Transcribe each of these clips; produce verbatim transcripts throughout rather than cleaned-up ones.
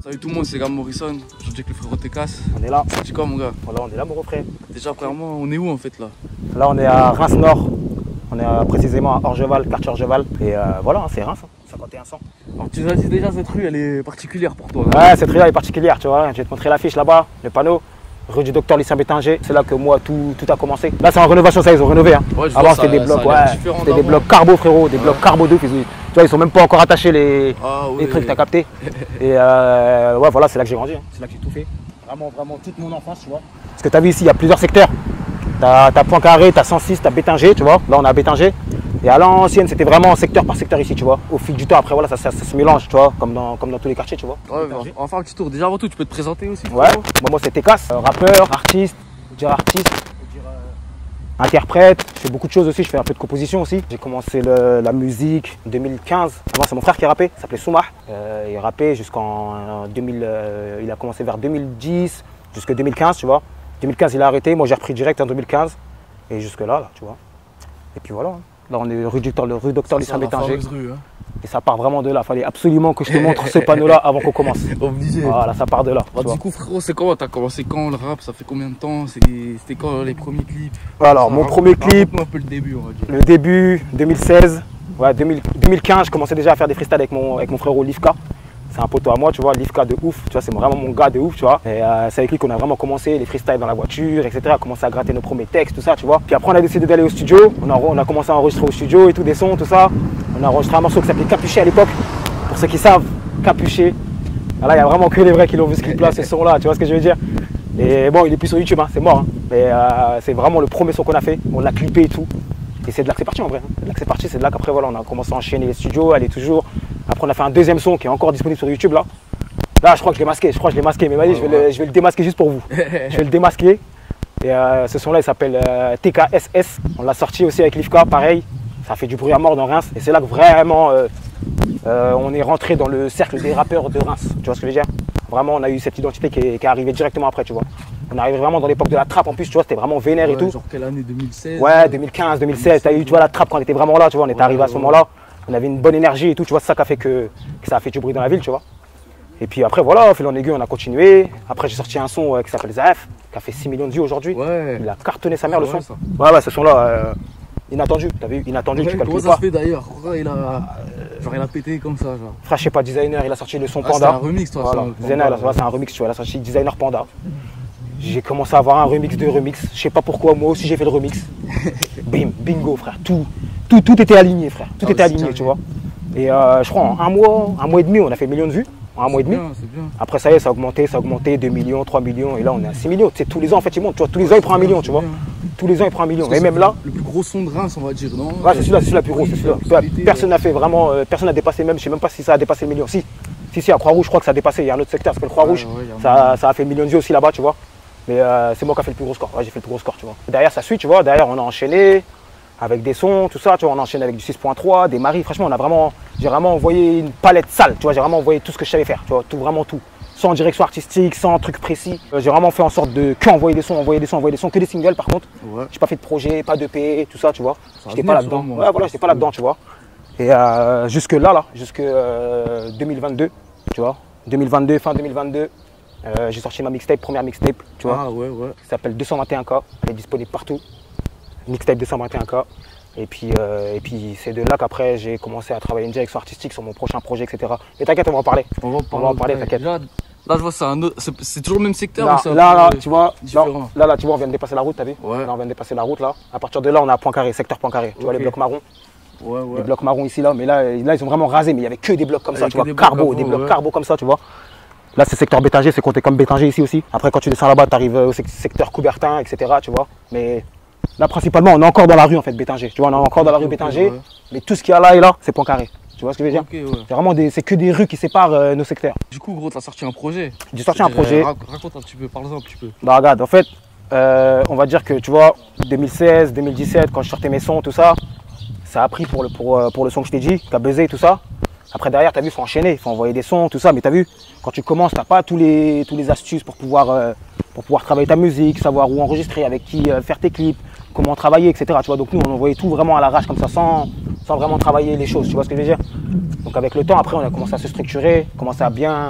Salut tout le monde, c'est Gab Morrison. Aujourd'hui avec le frérot Tekas. On est là. Tu dis quoi mon gars? Voilà, on est là mon gros frère. Déjà premièrement, on est où en fait là? Là on est à Reims Nord. On est euh, précisément à Orgeval, quartier Orgeval. Et euh, voilà, hein, c'est Reims, hein, cinquante et un cent. Alors tu nous as dit déjà cette rue elle est particulière pour toi. Ouais, cette rue là est particulière, tu vois. Je vais te montrer l'affiche là-bas, le panneau. Rue du docteur Lucien Bétinger, c'est là que moi tout, tout a commencé. Là c'est en rénovation, ça ils ont rénové. Hein. Ouais, avant c'était des blocs, ouais, c'était des blocs carbo frérot, des ouais. blocs carbo deux. Tu vois, ils sont même pas encore attachés les, ah, ouais. les trucs, t'as capté. Et euh, ouais voilà, c'est là que j'ai grandi, hein. C'est là que j'ai tout fait. Vraiment, vraiment toute mon enfance, tu vois. Parce que t'as vu ici, il y a plusieurs secteurs. T'as as Poincaré, t'as cent six, t'as Bétinger, tu vois. Là on a Bétinger. Et à l'ancienne, c'était vraiment secteur par secteur ici, tu vois. Au fil du temps, après, voilà, ça, ça, ça se mélange, tu vois, comme dans, comme dans tous les quartiers, tu vois. Ouais, on va faire un petit tour. Déjà avant tout, tu peux te présenter aussi. Ouais, moi, moi c'est Tekas, euh, rappeur, artiste, dire artiste, dire euh, interprète. Je fais beaucoup de choses aussi, je fais un peu de composition aussi. J'ai commencé le, la musique en deux mille quinze. Avant, c'est mon frère qui rappait, il s'appelait Soumah. Euh, il rappait jusqu'en euh, deux mille, euh, il a commencé vers deux mille dix, jusqu'en deux mille quinze, tu vois. deux mille quinze, il a arrêté, moi j'ai repris direct en deux mille quinze. Et jusque là, là, tu vois. Et puis voilà. Hein. Là, on est rue du rue docteur Lucien Bétinger. Hein. Et ça part vraiment de là. Il fallait absolument que je te montre ce panneau-là avant qu'on commence. Obligé. Voilà, ça part de là. Bah, du coup, frérot, c'est comment? T'as commencé quand le rap? Ça fait combien de temps? C'était quand les premiers clips? Alors, ça, mon premier clip. Un peu le début, on va dire. Le début, deux mille seize. Ouais, deux mille, deux mille quinze, je commençais déjà à faire des freestyles avec mon, avec mon frérot Livka. C'est un poteau à moi, tu vois, Livka de ouf, tu vois, c'est vraiment mon gars de ouf, tu vois. Et euh, c'est avec lui qu'on a vraiment commencé les freestyles dans la voiture, et cetera. Commencé à gratter nos premiers textes, tout ça, tu vois. Puis après, on a décidé d'aller au studio. On a, on a commencé à enregistrer au studio et tout, des sons, tout ça. On a enregistré un morceau qui s'appelait Capuché à l'époque. Pour ceux qui savent, Capuché. Là, il n'y a vraiment que les vrais qui l'ont vu ce clip-là, ce son-là, tu vois ce que je veux dire. Et bon, il est plus sur YouTube, hein, c'est mort. Hein. Mais euh, c'est vraiment le premier son qu'on a fait. On l'a clippé et tout. Et c'est de là que c'est parti en vrai. C'est de là que c'est parti, c'est de là qu'après, voilà, on a commencé à enchaîner les studios, aller toujours. Après, on a fait un deuxième son qui est encore disponible sur YouTube là. Là, je crois que je l'ai masqué, je crois que je l'ai masqué, mais vas-y, je, ouais. je vais le démasquer juste pour vous. Je vais le démasquer. Et euh, ce son-là, il s'appelle euh, T K S S. On l'a sorti aussi avec Livka, pareil. Ça fait du bruit à mort dans Reims. Et c'est là que vraiment, euh, euh, on est rentré dans le cercle des rappeurs de Reims. Tu vois ce que je veux dire? Vraiment, on a eu cette identité qui est, qui est arrivée directement après, tu vois. On arrive vraiment dans l'époque de la trappe en plus, tu vois, c'était vraiment vénère ouais, et tout. Genre quelle année? deux mille seize? Ouais, deux mille quinze, deux mille seize. T'as eu, tu vois, la trappe quand on était vraiment là, tu vois, on était ouais, arrivé ouais, à ce moment-là. On avait une bonne énergie et tout, tu vois, c'est ça qui a fait que, que ça a fait du bruit dans la ville, tu vois. Et puis après, voilà, au fil en aiguille, on a continué. Après, j'ai sorti un son euh, qui s'appelle Zaf, qui a fait six millions de vues aujourd'hui. Ouais. Il a cartonné sa mère, ah, le son. Ouais, ouais, ce son-là, euh, inattendu, t'as vu, inattendu, ouais, tu calcules pas. Comment ça se fait d'ailleurs? Il a, genre, il a pété comme ça, genre. Frère, je sais pas, Designer, il a sorti le son ah, Panda. C'est un remix, toi, voilà. ça. Designer, là, c'est un remix, tu vois, il a sorti Designer Panda. J'ai commencé à avoir un remix de remix. Je sais pas pourquoi, moi aussi j'ai fait le remix. Bim, bingo, frère. Tout, tout, tout était aligné, frère. Tout ah, était aligné, tu vois. Et euh, je crois en un mois, un mois et demi, on a fait millions de vues. En un mois et demi. Bien, bien. Après, ça y est, ça a augmenté, ça a augmenté, deux millions, trois millions. Et là, on est à six millions. Tu sais, tous les ans, en fait, il monte. Tu vois, tous les ans, il prend un million, tu vois. Bien. Tous les ans, il prend un million. Et même là. Le plus gros son de Reims, on va dire, non? Ouais, c'est celui-là, c'est celui-là le plus gros. Celui-là. Personne n'a fait vraiment. Euh, personne n'a dépassé même. Je sais même pas si ça a dépassé le million. Si, si, si, à Croix-Rouge, je crois que ça a dépassé. Il y a un autre secteur, ça s'appelle Croix-Rouge. Ouais, ouais, ça, ça a fait le million de vues aussi là-bas, tu vois. Mais euh, c'est moi qui a fait le plus gros score. Ouais, j'ai fait le plus gros score, tu vois. Derrière, ça suit, tu vois. Derrière, on a enchaîné avec des sons, tout ça, tu vois. On enchaîne avec du six point trois, des maris. Franchement, on a vraiment, j'ai vraiment envoyé une palette sale, tu vois. J'ai vraiment envoyé tout ce que je savais faire, tu vois. Tout, vraiment tout. Sans direction artistique, sans truc précis. Euh, j'ai vraiment fait en sorte de que envoyer des sons, envoyer des sons, envoyer des sons, que des singles par contre. Ouais. J'ai pas fait de projet, pas de P, tout ça, tu vois. J'étais pas là-dedans. Ouais, voilà, j'étais pas là-dedans, tu vois. Et euh, jusque là, là, jusque euh, deux mille vingt-deux, tu vois. deux mille vingt-deux, fin deux mille vingt-deux. Euh, j'ai sorti ma mixtape, première mixtape, tu vois, ah, ouais, ouais. qui s'appelle deux cent vingt et un K, elle est disponible partout, mixtape deux cent vingt et un K, et puis, euh, et puis c'est de là qu'après j'ai commencé à travailler une direction artistique sur mon prochain projet, et cetera. Mais t'inquiète, on va en parler, on va, on va en parler, t'inquiète. Là, là, je vois, c'est toujours le même secteur là, ou ça là, là, tu vois, là, là, là, tu vois, on vient de dépasser la route, t'as vu ouais. Là, on vient de dépasser la route, là. À partir de là, on est à Poincaré, secteur Poincaré, tu okay. vois les blocs marrons. Ouais, ouais. Les blocs marrons ici, là, mais là, là, ils ont vraiment rasé, mais il y avait que des blocs comme ça, tu vois, carbo, des blocs carbo comme ça, tu vois. Là, c'est secteur Bétinger, c'est compté comme Bétinger ici aussi. Après, quand tu descends là-bas, tu arrives au secteur Coubertin, et cetera. Tu vois. Mais là, principalement, on est encore dans la rue, en fait, Bétinger. Tu vois, on est encore dans la rue Bétinger. Ouais. Mais tout ce qu'il y a là et là, c'est Poincaré. Tu vois ce que je veux dire okay, ouais. C'est vraiment des, c'est que des rues qui séparent euh, nos secteurs. Du coup, gros, tu as sorti un projet. J'ai sorti un projet. Raconte un petit peu, parle-en un petit peu. Bah, regarde, en fait, euh, on va dire que, tu vois, deux mille seize, deux mille dix-sept, quand je sortais mes sons, tout ça, ça a pris pour le, pour, pour le son que je t'ai dit, qui a buzzé et tout ça. Après, derrière, tu as vu, il faut enchaîner, il faut envoyer des sons, tout ça. Mais tu as vu, quand tu commences, tu n'as pas tous les, tous les astuces pour pouvoir, euh, pour pouvoir travailler ta musique, savoir où enregistrer, avec qui euh, faire tes clips, comment travailler, et cetera. Tu vois, donc nous, on envoyait tout vraiment à l'arrache, comme ça, sans, sans vraiment travailler les choses. Tu vois ce que je veux dire? Donc avec le temps, après, on a commencé à se structurer, commencé à bien,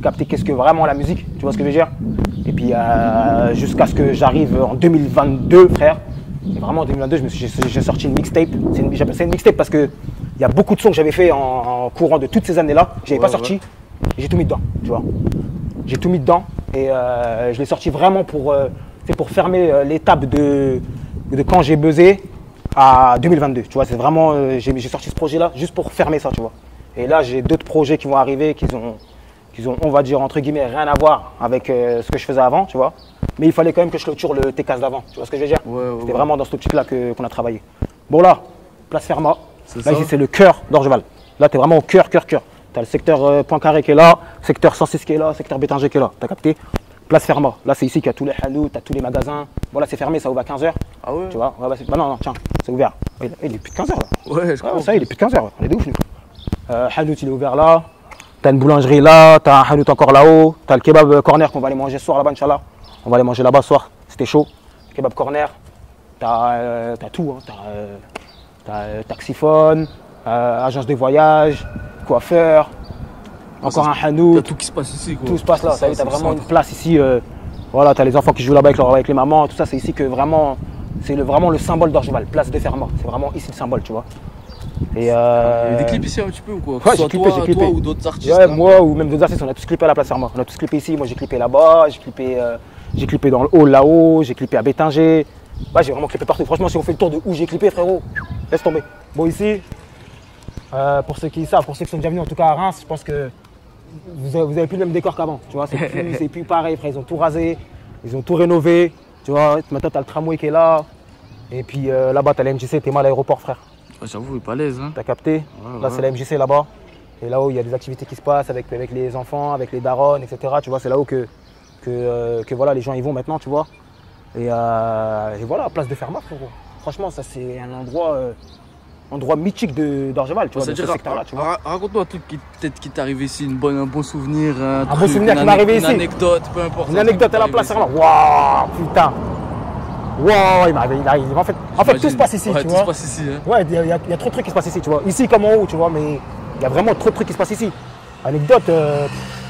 capter qu'est-ce que vraiment la musique, tu vois ce que je veux dire. Et puis euh, jusqu'à ce que j'arrive en deux mille vingt-deux, frère. Et vraiment en deux mille vingt-deux, j'ai sorti une mixtape. J'appelle ça une mixtape parce qu'il y a beaucoup de sons que j'avais fait en, en courant de toutes ces années-là, que j'avais ouais, pas sorti. Ouais. Et j'ai tout mis dedans, tu vois. J'ai tout mis dedans et euh, je l'ai sorti vraiment pour, euh, pour fermer euh, l'étape de, de quand j'ai buzzé à deux mille vingt-deux. Tu vois, c'est vraiment, euh, j'ai sorti ce projet-là juste pour fermer ça, tu vois. Et là, j'ai d'autres projets qui vont arriver, qui ont, qui ont, on va dire, entre guillemets, rien à voir avec euh, ce que je faisais avant, tu vois. Mais il fallait quand même que je clôture le T K S d'avant, tu vois ce que je veux dire. Ouais, ouais, C'était ouais. vraiment dans cette optique-là qu'on a travaillé. Bon là, place Fermat. Là, ici, c'est le cœur d'Orgeval. Là, tu es vraiment au cœur, cœur, cœur. Tu as le secteur euh, Poincaré qui est là, secteur cent six qui est là, secteur Bétanger qui est là. Tu as capté? Place Fermat. Là, c'est ici qu'il y a tous les halous, tu as tous les magasins. Bon, là, c'est fermé, ça ouvre à quinze heures. Ah ouais? Tu vois? Ouais, bah, bah non, non, tiens, c'est ouvert. Il, il est plus de quinze heures là. Ouais, je crois. Ouais, ça, il est plus de quinze heures. On est de ouf, nous. Euh, Hanout, il est ouvert là. Tu as une boulangerie là, tu as un Hanout encore là-haut. Tu as le kebab corner qu'on va aller manger ce soir là-bas, Inch'Allah. On va aller manger là-bas ce soir. C'était chaud. Kebab corner. Tu as, euh, tout. Hein. Tu as euh, euh, taxiphone, euh, agence de voyage, coiffeur. Encore un Hanout. T'as tout qui se passe ici, quoi. Tout se passe là. Tu as vraiment une place ici. Euh, voilà, tu as les enfants qui jouent là-bas avec, avec les mamans. Tout ça, c'est ici que vraiment, c'est le, vraiment le symbole d'Orgeval. Place de Fermat. C'est vraiment ici le symbole, tu vois. Et euh... Il y a des clips ici un petit peu ou quoi? Ouais, j'ai clippé, j'ai clippé. Toi ou d'autres artistes? Ouais, moi ou même d'autres artistes, on a tous clippé à la place Fermat. On a tous clippé ici. Moi, j'ai clippé là-bas, j'ai clippé, euh, j'ai clippé dans le hall là-haut, j'ai clippé à Bétanger. Ouais, j'ai vraiment clippé partout. Franchement, si on fait le tour de où j'ai clippé, frérot, laisse tomber. Bon, ici, euh, pour ceux qui savent, pour ceux qui sont déjà venus en tout cas à Reims, je pense que vous avez, vous avez plus le même décor qu'avant. Tu vois, c'est plus, plus pareil, frère. Ils ont tout rasé, ils ont tout rénové. Tu vois, maintenant, tu as le tramway qui est là. Et puis euh, là-bas, tu as la M J C, t'es mal à l'aéroport, frère. J'avoue, il est pas à l'aise. Hein. T'as capté? Ouais, là, ouais. C'est la M J C là-bas. Et là-haut, il y a des activités qui se passent avec, avec les enfants, avec les darons, et cetera. Tu vois, c'est là-haut que, que, euh, que voilà, les gens y vont maintenant, tu vois. Et, euh, et voilà, place de Fermat, frérot. Franchement, ça, c'est un endroit, euh, endroit mythique d'Orgeval, tu vois, dans ce secteur-là, tu vois. Raconte-moi un truc qui peut-être qui t'est arrivé ici, une bonne, un bon souvenir. Un, un truc, bon souvenir qui m'est arrivé ici. Une anecdote, peu importe. Une anecdote à la place Fermat. Waouh, putain. Wow, il m'arrive, il arrive. En fait, en fait tout se passe ici, ouais, tu tout vois. Se passe ici, hein. Ouais, il y, y, y a trop de trucs qui se passent ici, tu vois. Ici comme en haut, tu vois, mais il y a vraiment trop de trucs qui se passent ici. Anecdote, euh,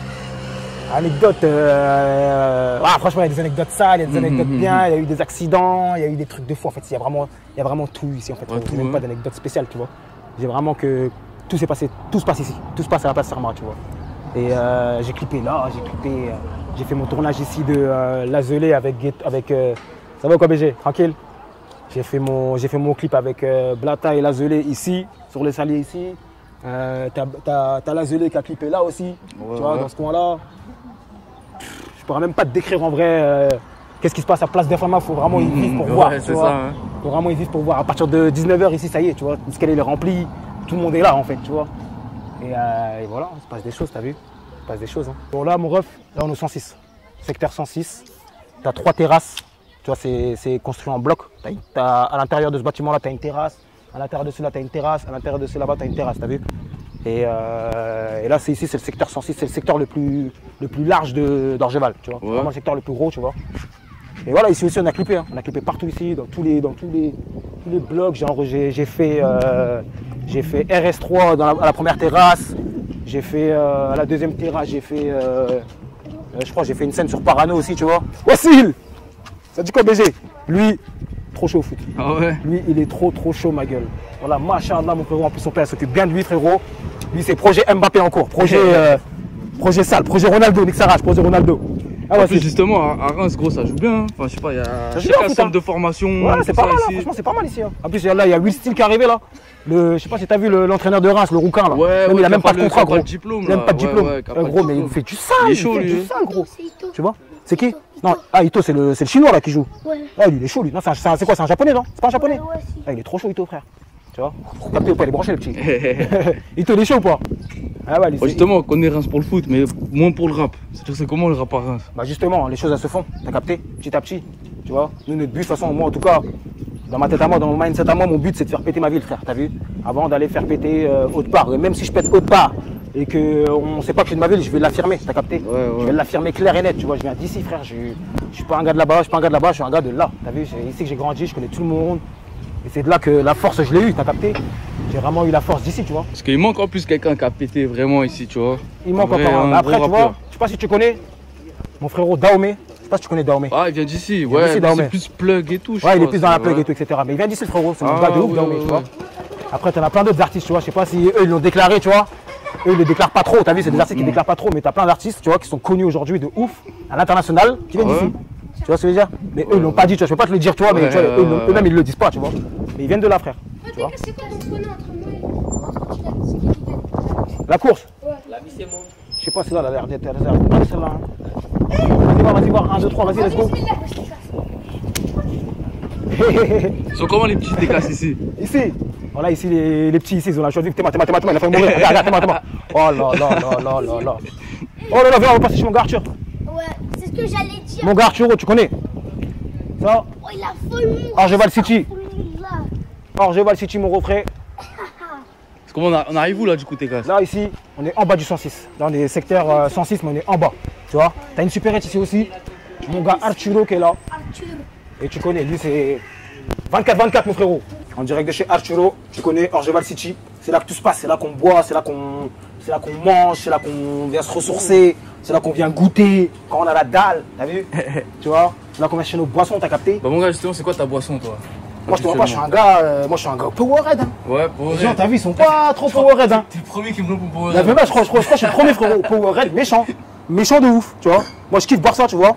anecdote, euh, ah, franchement, il y a des anecdotes sales, il y a des anecdotes mmh, bien, il mmh. y a eu des accidents, il y a eu des trucs de fou. En fait, il y a vraiment, il y a vraiment tout ici. En fait, ouais, tout, même hein. pas d'anecdote spéciale, tu vois. J'ai vraiment que tout s'est passé, tout se passe ici, tout se passe à la place Fermat, tu vois. Et euh, j'ai clippé là, j'ai clippé, euh, j'ai fait mon tournage ici de euh, Lazelé avec, avec euh, ça va ou quoi B G? Tranquille. J'ai fait, fait mon clip avec euh, Blata et Lazelé ici, sur les saliers ici. Euh, T'as t'as Lazelé qui a clippé là aussi, ouais, tu vois, ouais. dans ce coin-là. Je pourrais même pas te décrire en vrai euh, qu'est-ce qui se passe à Place de Fermat. Il faut vraiment y vivre pour mmh, voir. Il hein. faut vraiment y vivre pour voir. À partir de dix-neuf heures ici, ça y est, tu vois, l'escalier est rempli, tout le monde est là en fait, tu vois. Et, euh, et voilà, il se passe des choses, t'as vu? Il se passe des choses. Hein. Bon là, mon ref, là on est au cent six, secteur cent six. T'as trois terrasses. Tu vois, c'est construit en bloc. As, as, à l'intérieur de ce bâtiment-là, tu as une terrasse. À l'intérieur de celui-là, tu as une terrasse. À l'intérieur de celui-là, tu as une terrasse, tu as vu? Et, euh, et là, c'est ici, c'est le secteur cent six. C'est le secteur le plus, le plus large d'Orgeval. Tu vois, ouais. Vraiment le secteur le plus gros, tu vois. Et voilà, ici aussi, on a clippé. Hein. On a clippé partout ici, dans tous les, dans tous les, tous les blocs. Genre, j'ai fait, euh, fait R S trois dans la, à la première terrasse. J'ai fait, euh, à la deuxième terrasse, j'ai fait, euh, je crois, j'ai fait une scène sur Parano aussi, tu vois. Wassil! Ça dit quoi B G? Lui, trop chaud au foot. Ah ouais. Lui, il est trop trop chaud ma gueule. Voilà, machallah mon frérot, en plus son père s'occupe bien de lui frérot. Lui c'est projet Mbappé en cours, projet, euh, projet sale, projet Ronaldo, Nick Sarrage, projet Ronaldo. Ah ouais, en plus, justement, à Reims, gros, ça joue bien. Enfin, je sais pas, il y a chaque centre de formation. Ouais, c'est pas mal, là. Franchement, c'est pas mal ici. Hein. En plus, là, il y a Will Steele qui est arrivé là. Le, je sais pas si t'as vu l'entraîneur le, de Reims, le Rouquin là. Ouais, même, ouais, il a même pas de contrat, gros. Il a même pas de diplôme. Ouais, ouais, gros, mais il fait du sale. Il est chaud, il fait lui. du sale, gros. Tu vois? C'est qui? Non, ah, Ito, c'est le, le chinois là qui joue. Ouais. Ah, lui, il est chaud, lui. Non, c'est quoi? C'est un japonais, non? C'est pas un japonais? Ouais, ouais, si. Ah, il est trop chaud, Ito, frère. Tu vois? Capté ou pas? Il est branché, le petit. Ito, il est chaud ou pas? Ah, ouais, lui, oh, justement, on connaît Reims pour le foot, mais moins pour le rap. C'est-à-dire, c'est comment le rap à Reims? Bah, justement, les choses, elles se font. T'as capté? Petit à petit. Tu vois? Nous, notre but, de toute façon, moi, en tout cas, dans ma tête à moi, dans mon mindset à moi, mon but, c'est de faire péter ma ville, frère. T'as vu? Avant d'aller faire péter euh, autre part. Et même si je pète autre part, et qu'on ne sait pas que je suis de ma ville, je vais l'affirmer, t'as capté? Ouais, ouais. Je vais l'affirmer clair et net, tu vois, je viens d'ici frère, je ne suis pas un gars de là-bas, je suis pas un gars de là-bas, je suis un gars de là, t'as vu? C'est ici que j'ai grandi, je connais tout le monde, Et c'est de là que la force, je l'ai eu, t'as capté? J'ai vraiment eu la force d'ici, tu vois. Parce qu'il manque en plus quelqu'un qui a pété vraiment ici, tu vois. Il manque Vrai, encore un. un Après, gros tu vois, rappeur. je sais pas si tu connais mon frérot Dahomey. Je sais pas si tu connais Dahomey. Ah, il vient d'ici, vient ouais. d'ici, mais Dahomey. C'est plus plug et tout, je Ouais, il est crois, plus dans la c'est- plug ouais. et tout, et cetera. Mais il vient d'ici, le frérot. C'est mon Ah, gars de ouf, ouais, Dahomey, ouais, tu vois. ouais. Après, t'en as plein d'autres artistes, tu vois. Je sais pas si eux, ils l'ont déclaré, tu vois. Eux, ils le déclarent pas trop. T'as vu, c'est des artistes qui déclarent pas trop. Mais t'as plein d'artistes, tu vois, qui sont connus aujourd'hui de ouf à l'international, qui viennent Ouais. d'ici. Tu vois ce que je veux dire? Mais eux, ils l'ont pas dit, tu vois. Je peux pas te le dire, tu vois. Mais Ouais, tu vois, eux, ouais, eux-mêmes, ouais. ils le disent pas, tu vois. Mais ils viennent de là, frère. Ouais, Tu vois. t'es c'est quoi ton pronom entre moi et entre Kylian? C'est qui qui gagne? La course. Ouais. Je sais pas, c'est là, elle a l'air d'être. Elle a l'air d'être celle-là. hein. Vas-y, voir, vas-y, voir. un, deux, trois, vas-y, let's go. Bismillah, parce qu'il fasse. Ils sont comment les petits décasses ici? Ici, voilà, ici, les, les petits, ici, ils ont la choisi. T'es ma, t'es ma, t'es ma, t'es ma, il a fait mourir. Regarde, regarde, t'es ma, t'es ma. Oh là là là là là là. Oh là là, viens, on va passer chez mon gars Arthur. Ouais, c'est ce que j'allais dire. Mon gars Arthur, tu connais ça? Oh, il a follement. Argeval City. Alhamdoulilah. Argeval City, mon refrain. Parce comment on, a- on arrive où là du coup, tes gars? Là, ici, on est en bas du cent six. Dans les secteurs euh, cent six, mais on est en bas. Tu vois? T'as une supérette ici aussi. Mon gars Arturo qui est là. Arthur. Et tu connais, lui, c'est vingt-quatre vingt-quatre, mon frérot. En direct de chez Arturo, tu connais Orgeval City. C'est là que tout se passe. C'est là qu'on boit, c'est là qu'on c'est là qu'on mange, c'est là qu'on vient se ressourcer, c'est là qu'on vient goûter. Quand on a la dalle, t'as vu? Tu vois? C'est là qu'on vient chercher nos boissons, t'as capté? Bah, mon gars, justement, c'est quoi ta boisson, toi? Moi, je te vois pas, je suis un gars, euh, moi, je suis un gars Powerhead. Hein. Ouais, pour Les gens, t'as vu, ils sont pas trop Powerhead. Hein. T'es le premier qui me répond pour La vraie, je crois, je crois, je crois que je suis le premier frérot Powerhead, méchant. Méchant de ouf, tu vois. Moi, je kiffe boire ça, tu vois.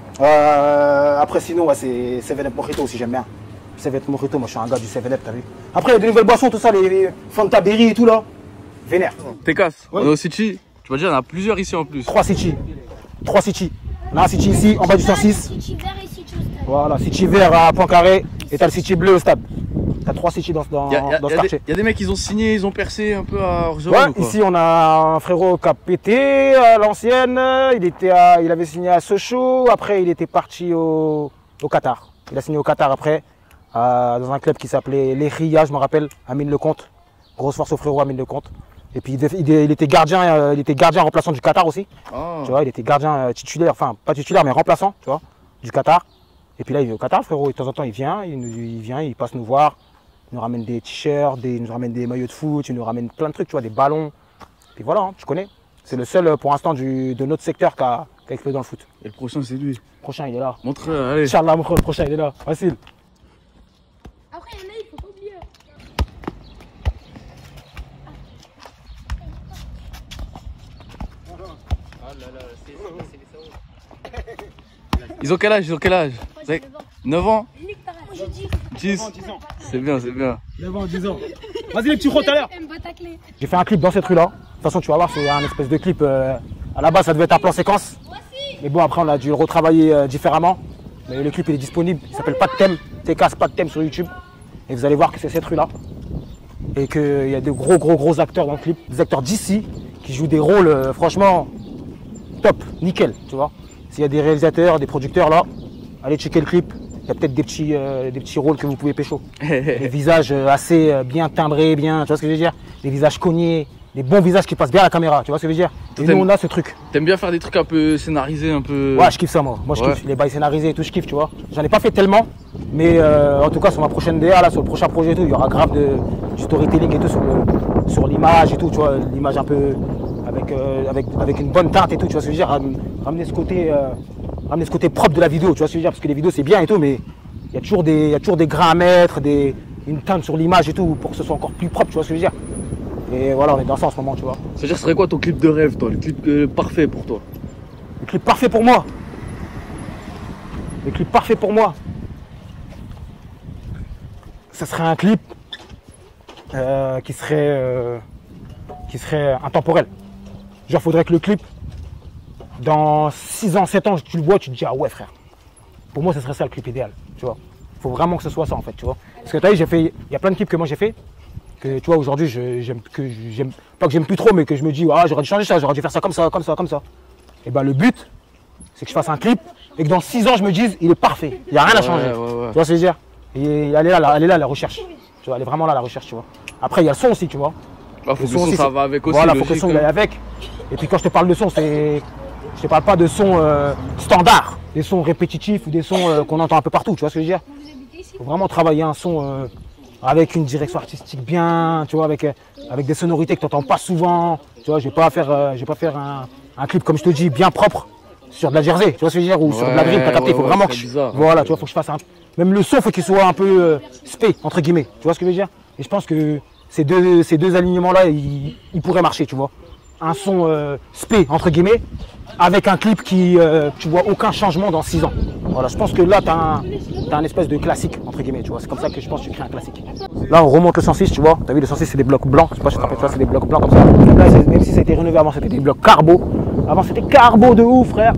Euh, après, sinon, ouais, c'est seven up Mojito aussi, j'aime bien. seven up Mojito, moi, je suis un gars du seven up, t'as vu. Après, il y a des nouvelles boissons, tout ça, les, les Fanta Berry et tout, là. Vénère. Tes casses, Ouais. on est au City. Tu vas dire, il y en a plusieurs ici en plus. Trois City. Trois City. On a un City ici, en bas du cent six. City vert et City au stade. Voilà, City vert à Poincaré. Et t'as le City bleu au stade. T'as trois City dans, dans, Il y a, y a- dans y ce a quartier. des, y a des mecs, ils ont signé, ils ont percé un peu à Orgeval Ouais, ou quoi? ici on a un frérot qui a pété à l'ancienne. Il, était à- il avait signé à Sochaux. Après, il était parti au, au Qatar. Il a signé au Qatar après, à- dans un club qui s'appelait Les Ria, je me rappelle, Amine Lecomte. Grosse force au frérot Amine Lecomte. Et puis il, dé- il dé- il était gardien, euh, il était gardien remplaçant du Qatar aussi. Ah. Tu vois, il était gardien euh, titulaire, enfin pas titulaire mais remplaçant, tu vois, du Qatar. Et puis là, il est au Qatar, frérot. Et de temps en temps, il vient, il, nous- il vient, il passe nous voir. Il nous ramène des t-shirts, des- il nous ramène des maillots de foot, il nous ramène plein de trucs, tu vois, des ballons. Puis voilà, hein, tu connais. C'est le seul euh, pour l'instant du- de notre secteur qui a, qui a explosé dans le foot. Et le prochain, c'est lui. Le prochain, il est là. Montre, allez. Inch'Allah, mon frère, le prochain, il est là. Facile. Après, il y en a, il faut pas oublier. Ils ont quel âge? Ils ont quel âge? Vous avez- neuf ans? Nique ta race. Moi, j'ai dit. dix? C'est bien, c'est bien. dix ans. Vas-y, les petits gros tout à l'heure. Elle me bat ta clé. J'ai fait un clip dans cette rue-là. De toute façon, tu vas voir, c'est un espèce de clip. euh, à la base, ça devait être un plan séquence. Mais bon, après, on a dû le retravailler euh, différemment. Mais le clip, il est disponible. Il s'appelle Pas de thème. T K, pas de thème sur YouTube. Et vous allez voir que c'est cette rue-là. Et qu'il y a de gros, gros, gros acteurs dans le clip. Des acteurs d'ici qui jouent des rôles, euh, franchement, top, nickel, tu vois. S'il y a des réalisateurs, des producteurs là, allez checker le clip. Il y a peut-être des petits, euh, des petits rôles que vous pouvez pécho. Des visages euh, assez euh, bien timbrés, bien, tu vois ce que je veux dire? Des visages cognés, des bons visages qui passent bien à la caméra, tu vois ce que je veux dire? Et nous, T'aimes- on a ce truc. T'aimes bien faire des trucs un peu scénarisés, un peu. Ouais, je kiffe ça, moi. Moi, je Ouais. kiffe les bails scénarisés et tout, je kiffe, tu vois. J'en ai pas fait tellement, mais euh, en tout cas, sur ma prochaine D A, là, sur le prochain projet et tout, il y aura grave de, du storytelling et tout sur le- sur l'image et tout, tu vois, l'image un peu avec, euh, avec, avec une bonne teinte et tout, tu vois ce que je veux dire? Ram- Ramener ce côté, euh, ramener ce côté propre de la vidéo, tu vois ce que je veux dire? Parce que les vidéos, c'est bien et tout, mais il y a toujours des, il y a toujours des grains à mettre, des, une teinte sur l'image et tout, pour que ce soit encore plus propre, tu vois ce que je veux dire? Et voilà, on est dans ça en ce moment, tu vois. C'est-à-dire, ce serait quoi ton clip de rêve, toi? Le clip euh, parfait pour toi? Le clip parfait pour moi. Le clip parfait pour moi. Ça serait un clip euh, qui serait euh, qui serait intemporel. Genre, faudrait que le clip, dans six ans, sept ans, tu le vois, tu te dis ah ouais frère. Pour moi, ce serait ça le clip idéal, tu vois. Faut vraiment que ce soit ça en fait, tu vois. Parce que tu as vu, j'ai fait, il y a plein de clips que moi j'ai fait que tu vois aujourd'hui, je- j'aime que j'aime pas que j'aime plus trop, mais que je me dis ah j'aurais dû changer ça, j'aurais dû faire ça comme ça, comme ça, comme ça. Et ben le but, c'est que je fasse un clip et que dans six ans je me dise il est parfait, il n'y a rien à changer. Ouais, ouais, ouais. Tu vois ce que je veux dire? Et elle est là, la- elle est là la recherche. Tu vois, elle est vraiment là la recherche, tu vois. Après il y a le son aussi, tu vois. Ah, faut Le que le son, aussi, ça c'est- va avec aussi. Voilà, faut que le logique, son il hein. aille avec. Et puis quand je te parle de son, c'est, je te parle pas de son euh, standard, des sons répétitifs ou des sons euh, qu'on entend un peu partout. Tu vois ce que je veux dire? Vous habitez ici? Faut vraiment travailler un son euh, avec une direction artistique bien, tu vois, avec, euh, avec des sonorités que tu n'entends pas souvent. Tu vois, je ne vais pas faire, euh, je vais pas faire un, un clip, comme je te dis, bien propre sur de la Jersey, tu vois ce que je veux dire, ou sur de la drill, t'as capté, il faut ouais, vraiment ouais, que je... bizarre, Voilà, ouais. tu vois, faut que je fasse un... Même le son, faut qu'il soit un peu euh, spé, entre guillemets, tu vois ce que je veux dire. Et je pense que ces deux, ces deux alignements-là, ils, ils pourraient marcher, tu vois. Un son euh, spé, entre guillemets, avec un clip qui, euh, tu vois, aucun changement dans six ans. Voilà, je pense que là, tu as un, t'as un espèce de classique, entre guillemets, tu vois. C'est comme ça que je pense que tu crées un classique. Là, on remonte le cent six, tu vois. Tu as vu, le cent six, c'est des blocs blancs. Je sais pas si tu te rappelles, c'est des blocs blancs comme ça. Là, même si ça a été rénové avant, c'était des blocs carbo. Avant, c'était carbo de ouf, frère.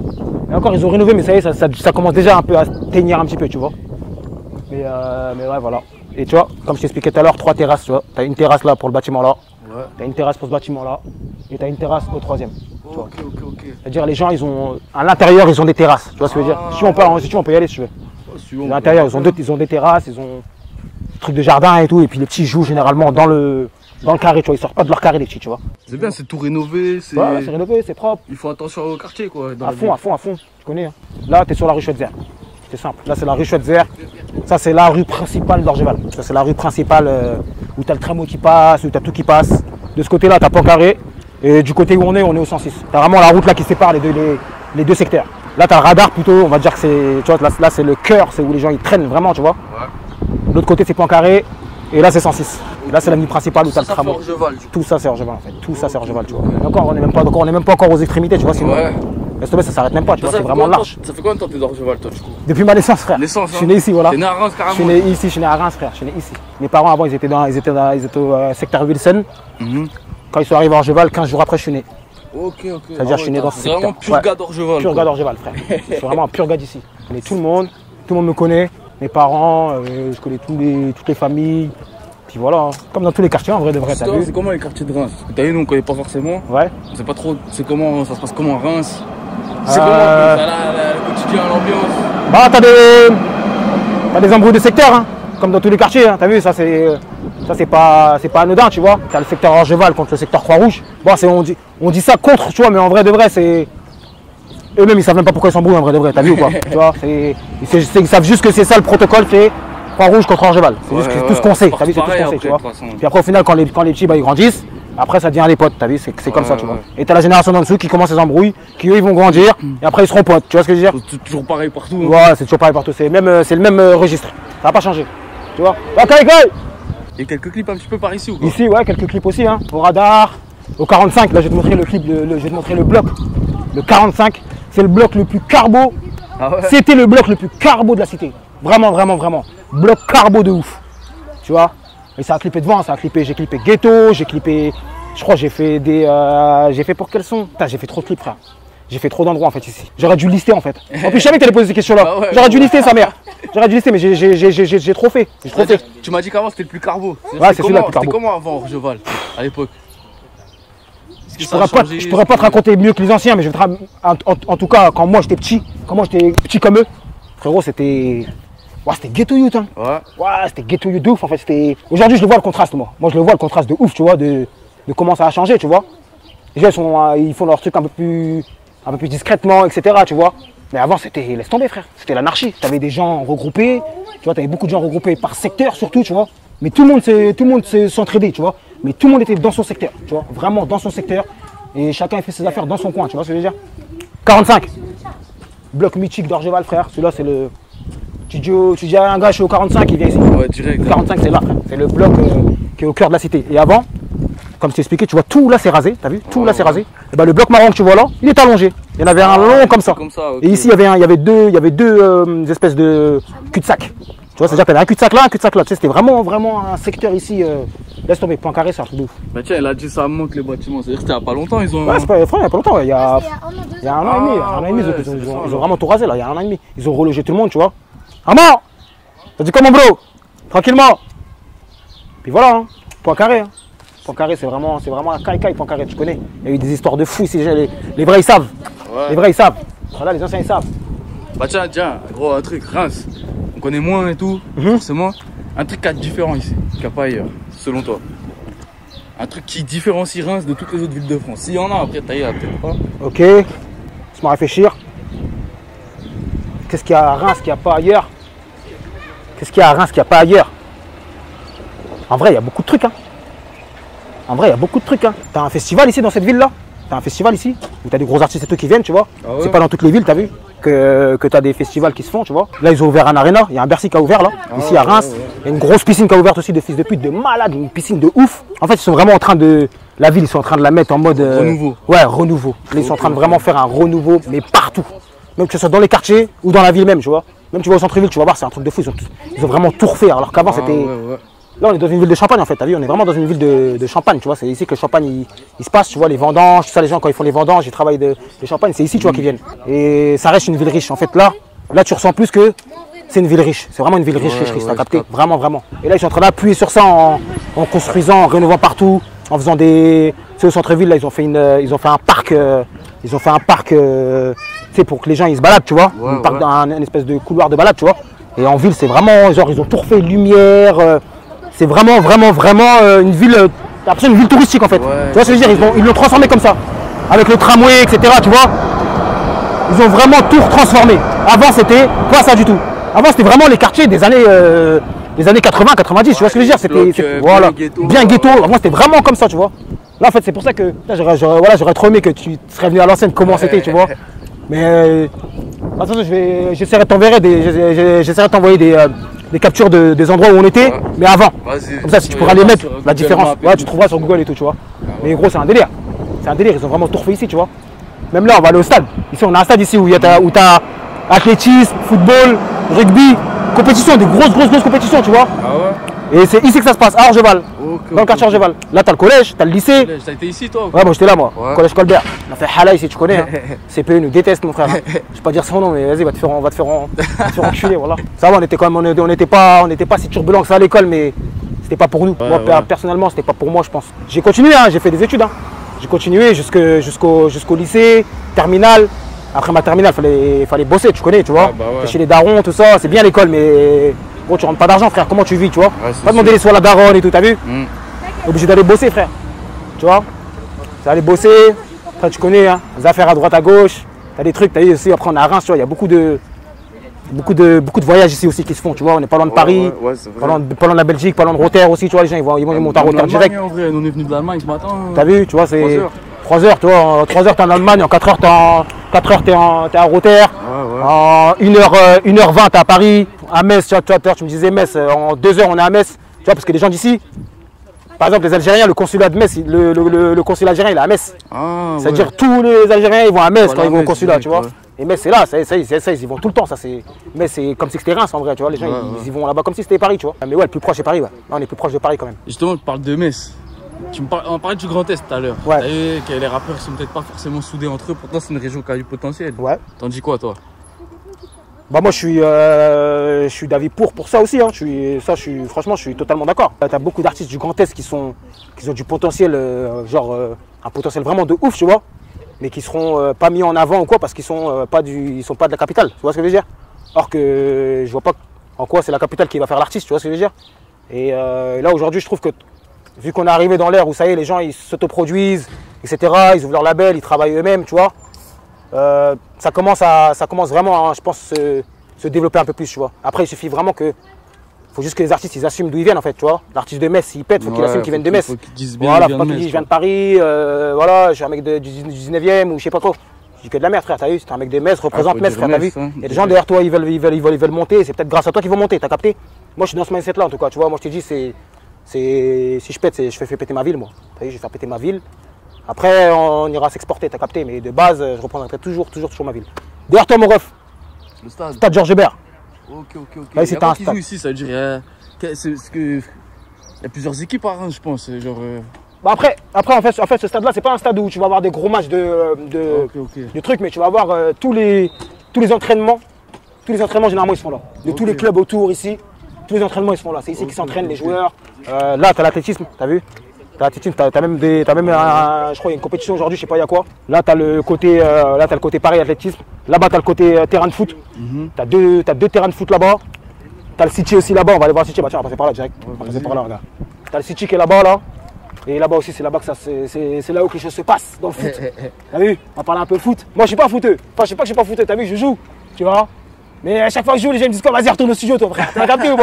Et encore, ils ont rénové, mais ça y est, ça, ça, ça commence déjà un peu à tenir un petit peu, tu vois. Mais, euh, mais ouais, voilà. Et tu vois, comme je t'expliquais tout à l'heure, trois terrasses, tu vois. Tu as une terrasse là pour le bâtiment là. Ouais. Tu as une terrasse pour ce bâtiment là. Et tu as une terrasse au troisième. Ok, ok, ok. C'est-à-dire, les gens, ils ont. À l'intérieur, ils ont des terrasses. Tu vois ce que je veux dire. Si on peut, si tu veux, on peut y aller si tu veux. Oh, À l'intérieur, ils ont, deux, ils ont des terrasses, ils ont des trucs de jardin et tout. Et puis les petits jouent généralement dans le, dans le carré, tu vois. Ils sortent pas de leur carré, les petits, tu vois. C'est bien, c'est tout rénové. C'est Ouais, c'est rénové, c'est propre. Il faut attention au quartier, quoi. Dans À la fond, ville. à fond, à fond. Tu connais. Hein. Là, tu es sur la rue Chouette-Zère. C'est simple. Là, c'est la rue Chouette-Zère. Ça, c'est la rue principale d'Orgeval. Ça, c'est la rue principale euh, où tu as le tramway qui passe, où tu as tout qui passe. De ce côté-là, tu as Poincaré. Et du côté où on est, on est au cent six. Tu as vraiment la route là qui sépare les deux, les, les deux secteurs. Là, tu as le radar plutôt. On va dire que c'est. Tu vois, là, là c'est le cœur. C'est où les gens ils traînent vraiment, tu vois. Ouais. L'autre côté, c'est Poincaré. Et là, c'est cent six. Et là, c'est l'avenue principale où tu as le Ça, ça fait tramway. Orgeval. Tout ça, c'est Orgeval en fait. Tout ça, c'est Orgeval, tu vois. Et encore, on n'est même, pas- encore, on est même pas encore aux extrémités, tu vois. Sinon, Ouais. laisse tomber, ça s'arrête même pas, tu vois. Ça C'est fait vraiment combien de temps- large. Ça fait combien de temps que t'es d'Orgeval, toi, du coup? Depuis ma naissance, frère. Naissance, Je suis hein. né ici, voilà. T'es né à Reims, Je suis carrément. né ici, je suis né à Reims, frère. Je suis né ici. Mes parents, avant, ils étaient, dans, ils étaient, dans, ils étaient au euh, secteur Wilson. Mhm. Quand ils sont arrivés à Orgeval, quinze jours après, je suis né. Ok, ok. C'est-à-dire, je suis né dans ce C'est vraiment secteur. pur Ouais. gars d'Orgeval. Pur quoi. gars d'Orgeval, frère. Je suis vraiment un pur gars d'ici. Je connais tout le monde. Tout le monde me connaît. Mes parents, euh, je connais tous les, toutes les familles. Puis voilà, hein. Comme dans tous les quartiers, en vrai de vrai, t'as Toi, vu. c'est comment les quartiers de Reims? Parce que t'as vu, nous on connaît pas forcément. Ouais. On sait pas trop, c'est comment, ça se passe comment à Reims. C'est Euh, comment ça, là, là, le quotidien, l'ambiance. Bah, t'as des, t'as des embrouilles de secteur, hein, comme dans tous les quartiers. Hein, t'as vu, ça c'est, ça c'est pas, c'est pas anodin, tu vois. T'as le secteur Orgeval contre le secteur Croix-Rouge. Bon, c'est, on dit, on dit ça contre, tu vois, mais en vrai de vrai, c'est eux-mêmes ils savent même pas pourquoi ils s'embrouillent en vrai de vrai. T'as vu ou pas? Tu vois, c'est, ils, c'est- ils savent juste que c'est ça le protocole, c'est Croix-Rouge contre Orgeval. C'est Ouais, juste que c'est ouais, tout ce qu'on sait. partout T'as vu, c'est tout ce pareil qu'on sait, après, tu vois. de toute façon. Puis après, au final, quand les, quand les petits bah, ils grandissent. Après, ça devient des potes, t'as vu, c'est c'est comme Ouais, ça, tu vois. ouais. Et t'as la génération d'en dessous qui commence les embrouilles, qui eux, ils vont grandir, et après, ils seront potes, tu vois ce que je veux dire? C'est toujours pareil partout. hein. Ouais, c'est toujours pareil partout, c'est le même, euh, c'est le même euh, registre. Ça va pas changer. Tu vois? Ok, ok. Il y a quelques clips un petit peu par ici ou quoi? Ici, ouais, quelques clips aussi, hein. Au radar, au quarante-cinq, là je vais te montrer le clip, le, le- je vais te montrer le bloc. Le quarante-cinq, c'est le bloc le plus carbo. Ah ouais? C'était le bloc le plus carbo de la cité. Vraiment, vraiment, vraiment. Bloc carbo de ouf. Tu vois? Et ça a clippé devant, ça a clippé, j'ai clippé Ghetto, j'ai clippé. Je crois que j'ai fait des. euh, j'ai fait pour quel son? Putain, j'ai fait trop de clips, frère. J'ai fait trop d'endroits en fait ici. J'aurais dû lister en fait. En plus, je savais que t'allais poser ces questions-là. Ah ouais, J'aurais dû ouais. lister sa mère. J'aurais dû lister, mais j'ai- j'ai j'ai- j'ai- j'ai- j'ai trop fait. J'ai trop fait. Tu m'as dit qu'avant c'était le plus carbo. Ouais, c'est celui-là le plus C'était carbo. comment avant Orgeval à l'époque? Est-ce que Je ça a pourrais, pas, changé? je pourrais pas te raconter mieux que les anciens, mais je vais te ra- en, en- en tout cas, quand moi j'étais petit, quand moi j'étais petit comme eux, frérot, c'était. Ouais, c'était ghetto youth, hein. Ouais. Ouais, c'était ghetto youth de ouf, en fait. C'était. Aujourd'hui, je le vois le contraste, moi. Moi, je le vois le contraste de ouf, tu vois, de, de comment ça a changé, tu vois. Les gens, ils, sont, euh, ils font leur truc un peu plus, un peu plus discrètement, et cetera, tu vois. Mais avant, c'était. Laisse tomber, frère. C'était l'anarchie. T'avais des gens regroupés, tu vois, t'avais beaucoup de gens regroupés par secteur, surtout, tu vois. Mais tout le monde s'est- tout le monde s'est- s'entraidait, tu vois. Mais tout le monde était dans son secteur, tu vois. Vraiment dans son secteur. Et chacun fait ses affaires dans son coin, tu vois ce que je veux dire. quarante-cinq. Bloc mythique d'Orgeval, frère. Celui-là, c'est le. Tu dis, au- tu dis à un gars, je suis au quarante-cinq, il vient ici. Ouais, direct. Le quarante-cinq, c'est là, frère. C'est le bloc euh, qui est au cœur de la cité. Et avant, comme je t'ai expliqué, tu vois, tout là, c'est rasé. T'as vu? Tout Ouais, là, c'est ouais. rasé. Et ben, le bloc marron que tu vois là, il est allongé. Il y en avait un long comme ça. Comme ça, ok. Et ici, il y avait, un- il y avait deux, il y avait deux euh, espèces de cul-de-sac. Tu vois, c'est-à-dire que t'avais un cul-de-sac là, un cul-de-sac là. Tu sais, c'était vraiment, vraiment un secteur ici. euh, Laisse tomber, Poincaré, c'est un truc de ouf. Bah tiens, il a dit ça manque les bâtiments. C'est-à-dire que c'était il y a pas longtemps, ils ont. Ouais, c'est pas, frère, il y a pas longtemps. Il y a, C'est il y a un an, deux il y a ans. un an et demi. Ah, Un an et demi, ils ont- ouais, ils, ont, c'est ils ont- ça, ils là. ont vraiment tout rasé là. Il y a un an et demi. Ils ont relogé tout le monde, tu vois. Maman, t'as dit comment, bro? Tranquillement. Puis voilà, hein. Poincaré. Hein. Poincaré, c'est vraiment, c'est vraiment un caille-caille, Poincaré, tu connais. Il y a eu des histoires de fous ici. Les, les vrais, ils savent. Ouais. Les vrais, ils savent. Voilà, les anciens, ils savent. Bah tiens, tiens, gros, un truc, Reims. On connaît moins et tout, Mhm. forcément. Un truc qui est différent ici, qu'il n'y a pas ailleurs, selon toi. Un truc qui différencie Reims de toutes les autres villes de France. S'il y en a, après, t'as peut-être pas. Ok. Laisse-moi réfléchir. Qu'est-ce qu'il y a à Reims qu'il n'y a pas ailleurs? Qu'est-ce qu'il y a à Reims qu'il n'y a pas ailleurs? En vrai, il y a beaucoup de trucs. Hein. En vrai, il y a beaucoup de trucs. Hein. T'as un festival ici dans cette ville-là. T'as un festival ici où t'as des gros artistes et tout qui viennent, tu vois. Ah ouais. C'est pas dans toutes les villes, t'as vu, que, que t'as des festivals qui se font, tu vois. Là, ils ont ouvert un aréna. Il y a un Bercy qui a ouvert là, ah ici ouais, à Reims. Ouais, ouais. Il y a une grosse piscine qui a ouvert aussi de fils de pute, de malade, une piscine de ouf. En fait, ils sont vraiment en train de. La ville, ils sont en train de la mettre en mode. Euh... Renouveau. Ouais, renouveau. Là, ils sont okay, en train de vraiment okay. faire un renouveau, mais partout. Même que ce soit dans les quartiers ou dans la ville même, tu vois. Même tu vas au centre-ville, tu vas voir, c'est un truc de fou. Ils ont, tout... ils ont vraiment tout refait. Alors qu'avant, ah, c'était. Ouais, ouais. Là, on est dans une ville de Champagne en fait, t'as vu, on est vraiment dans une ville de, de Champagne, tu vois, c'est ici que le champagne il, il se passe, tu vois, les vendanges, tout ça, les gens quand ils font les vendanges, ils travaillent de, de Champagne, c'est ici, tu vois, qu'ils viennent. Et ça reste une ville riche, en fait, là, là tu ressens plus que c'est une ville riche, c'est vraiment une ville riche, ouais, riche, riche, ouais, t'as capté, vraiment, vraiment. Et là, ils sont en train d'appuyer sur ça en, en construisant, en rénovant partout, en faisant des... Tu sais, au centre-ville, là, ils ont fait, une, ils ont fait un parc, euh, ils ont fait un parc, euh, tu sais, pour que les gens, ils se baladent, tu vois, ouais, un, parc, ouais. un, une espèce de couloir de balade, tu vois. Et en ville, c'est vraiment, genre, ils ont tout refait, lumière... Euh, c'est vraiment, vraiment, vraiment euh, une ville, euh, une ville touristique en fait. Ouais, tu vois ce que je veux dire, ils l'ont transformé comme ça. Avec le tramway, et cetera. Tu vois, ils ont vraiment tout transformé. Avant, c'était pas ça du tout. Avant, c'était vraiment les quartiers des années, euh, des années quatre-vingts, quatre-vingt-dix. Ouais, tu vois ce que je veux dire, c'était euh, voilà, bien ghetto. Bien ghetto. Avant, c'était vraiment comme ça, tu vois. Là, en fait, c'est pour ça que j'aurais voilà, trop aimé que tu serais venu à l'ancienne, comment ouais. c'était, tu vois. Mais euh, attention, je vais, j'essaierai de t'envoyer des, j'essaierai de t'envoyer des. Euh, des captures de, des endroits où on était, ouais. mais avant. Comme ça, si tu pourras les mettre, la différence, ouais, tu trouveras sur Google et tout, tu vois. Ah ouais. Mais gros, c'est un délire. C'est un délire, ils ont vraiment tout refait ici, tu vois. Même là, on va aller au stade. Ici, on a un stade ici où tu as athlétisme, football, rugby, compétition, des grosses, grosses, grosses compétitions, tu vois. Ah ouais. Et c'est ici que ça se passe, à Orgeval, okay, dans le quartier okay. Orgeval. Là, tu as le collège, tu as le lycée. T'as été ici, toi? Ouais, moi j'étais là, moi. Ouais. Collège Colbert. On a fait Hala ici, tu connais. Hein. C P E nous déteste, mon frère. Hein. Je vais pas dire son nom, mais vas-y, va te faire, on va te faire, on va te faire enculer, voilà. Ça va, on était quand même, on n'était pas, on n'était pas si turbulent que ça à l'école, mais c'était pas pour nous. Ouais, moi, ouais. personnellement, c'était pas pour moi, je pense. J'ai continué, hein, j'ai fait des études. Hein. J'ai continué jusqu'au jusqu'au jusqu'au lycée, terminale. Après ma terminale, fallait, fallait bosser, tu connais, tu vois. Ah, bah ouais. Chez les darons, tout ça, c'est bien l'école, mais bon, tu rentres pas d'argent, frère. Comment tu vis, tu vois? Ouais, pas demander les soins à la daronne et tout, t'as vu? Mm. Obligé d'aller bosser, frère. Tu vois? C'est aller bosser. Après, tu connais, hein, les affaires à droite, à gauche. T'as des trucs, t'as vu aussi. Après, on est à Reims, tu vois. Il y a beaucoup de, beaucoup de, beaucoup de voyages ici aussi qui se font, tu vois. On est pas loin de Paris, ouais, ouais, ouais, pas, loin de, pas loin de la Belgique, pas loin de Rotter aussi, tu vois. Les gens, ils vont, ils vont euh, monter à Rotter direct. En vrai, on est venu de l'Allemagne ce matin. T'as vu, tu vois, c'est trois heures, tu vois. En trois heures, t'es en Allemagne. En quatre heures, t'es en, quatre heures, t'es en, t'es à Rotter. Ouais, ouais. En une heure, une heure vingt, t'es à Paris. À Metz, tu vois, tu, vois, tu me disais Metz. En deux heures, on est à Metz. Tu vois, parce que les gens d'ici, par exemple, les Algériens, le consulat de Metz, le, le, le, le consulat algérien, il est à Metz. Ah, c'est-à-dire ouais. tous les Algériens, ils vont à Metz voilà, quand ils vont Metz, au consulat, ouais, tu vois. Ouais. Et Metz, c'est là, ça, ça, ça, ça, ils y vont tout le temps. Ça, Metz, c'est comme si c'était Reims en vrai, tu vois. Les gens, ouais, ils, ouais. ils y vont là-bas comme si c'était Paris, tu vois. Mais ouais, le plus proche, c'est Paris, ouais. Là, on est plus proche de Paris quand même. Justement, tu parles de Metz. Tu me parles, on parlait du Grand Est tout à l'heure. Ouais. Tu savais que les rappeurs ne sont peut-être pas forcément soudés entre eux. Pourtant, c'est une région qui a du potentiel. Ouais. T'en dis quoi, toi? Bah moi je suis, euh, je suis d'avis pour pour ça aussi. Hein. Je suis, ça, je suis, franchement, je suis totalement d'accord. Tu as beaucoup d'artistes du Grand Est qui, sont, qui ont du potentiel, euh, genre euh, un potentiel vraiment de ouf, tu vois, mais qui seront euh, pas mis en avant ou quoi parce qu'ils sont euh, pas du, ils sont pas de la capitale. Tu vois ce que je veux dire? Or que je vois pas en quoi c'est la capitale qui va faire l'artiste. Tu vois ce que je veux dire? Et euh, là aujourd'hui, je trouve que vu qu'on est arrivé dans l'ère où ça y est, les gens ils s'autoproduisent, et cetera. Ils ouvrent leur label, ils travaillent eux-mêmes, tu vois. Euh, ça, commence à, ça commence vraiment, à, je pense, se, se développer un peu plus, tu vois. Après, il suffit vraiment que, faut juste que les artistes, ils assument d'où ils viennent, en fait, tu vois. L'artiste de Metz, s'il pète, faut qu'il ouais, assume qu'il vienne de Metz. Faut qu'ils disent bien, voilà, faut pas qu'ils disent, je viens de Paris, euh, voilà, je suis un mec de, du dix-neuvième ou je sais pas trop. Je dis que de la merde, frère, t'as vu, c'est un mec de Metz, représente ah, Metz, frère, t'as vu. Hein, il y a des gens derrière toi, ils veulent, ils veulent, ils veulent, ils veulent monter, c'est peut-être grâce à toi qu'ils vont monter, t'as capté. Moi, je suis dans ce mindset-là, en tout cas, tu vois. Moi, je te dis, c'est, c'est, si je pète, je fais, fais péter ma ville, moi. T'as vu, je vais faire péter ma ville. Après, on ira s'exporter, t'as capté, mais de base, je reprendrai toujours, toujours, toujours ma ville. Derrière toi, mon ref. Le stade. Stade Georges Hébert. Ok, ok, ok. Là, c'est un stade. Ici, ça veut dire, il y, y a plusieurs équipes à Reims, je pense. Genre, euh... bah après, après, en fait, en fait ce stade-là, c'est pas un stade où tu vas avoir des gros matchs de, de, okay, okay. de trucs, mais tu vas avoir euh, tous, les, tous les entraînements. Tous les entraînements, généralement, ils sont là. De okay. tous les clubs autour, ici, tous les entraînements, ils sont là. C'est ici okay, qu'ils s'entraînent, okay. les joueurs. Euh, là, t'as l'athlétisme, t'as vu? T'as as même, des, as même un, je crois, une compétition aujourd'hui, je sais pas il y a quoi. Là, t'as le côté, euh, là, t'as le côté Paris athlétisme. Là-bas, t'as le côté euh, terrain de foot. Mm-hmm. T'as deux, as deux terrains de foot là-bas. T'as le City aussi là-bas. On va aller voir le City. Bah tiens, on va passer par là direct. Ouais, on va passer par là, regarde. T'as le City qui est là-bas, là. Et là-bas aussi, c'est là-bas que ça, c'est là où que les choses se passent dans le foot. T'as vu? On va parler un peu foot. Moi, je suis pas footeux. Enfin, je sais pas que je suis pas footeux. T'as vu? Je joue. Tu vois? Mais à chaque fois que je joue, les gens me disent quoi? Vas-y, retourne au studio, toi, frère. T'as capté ou pas?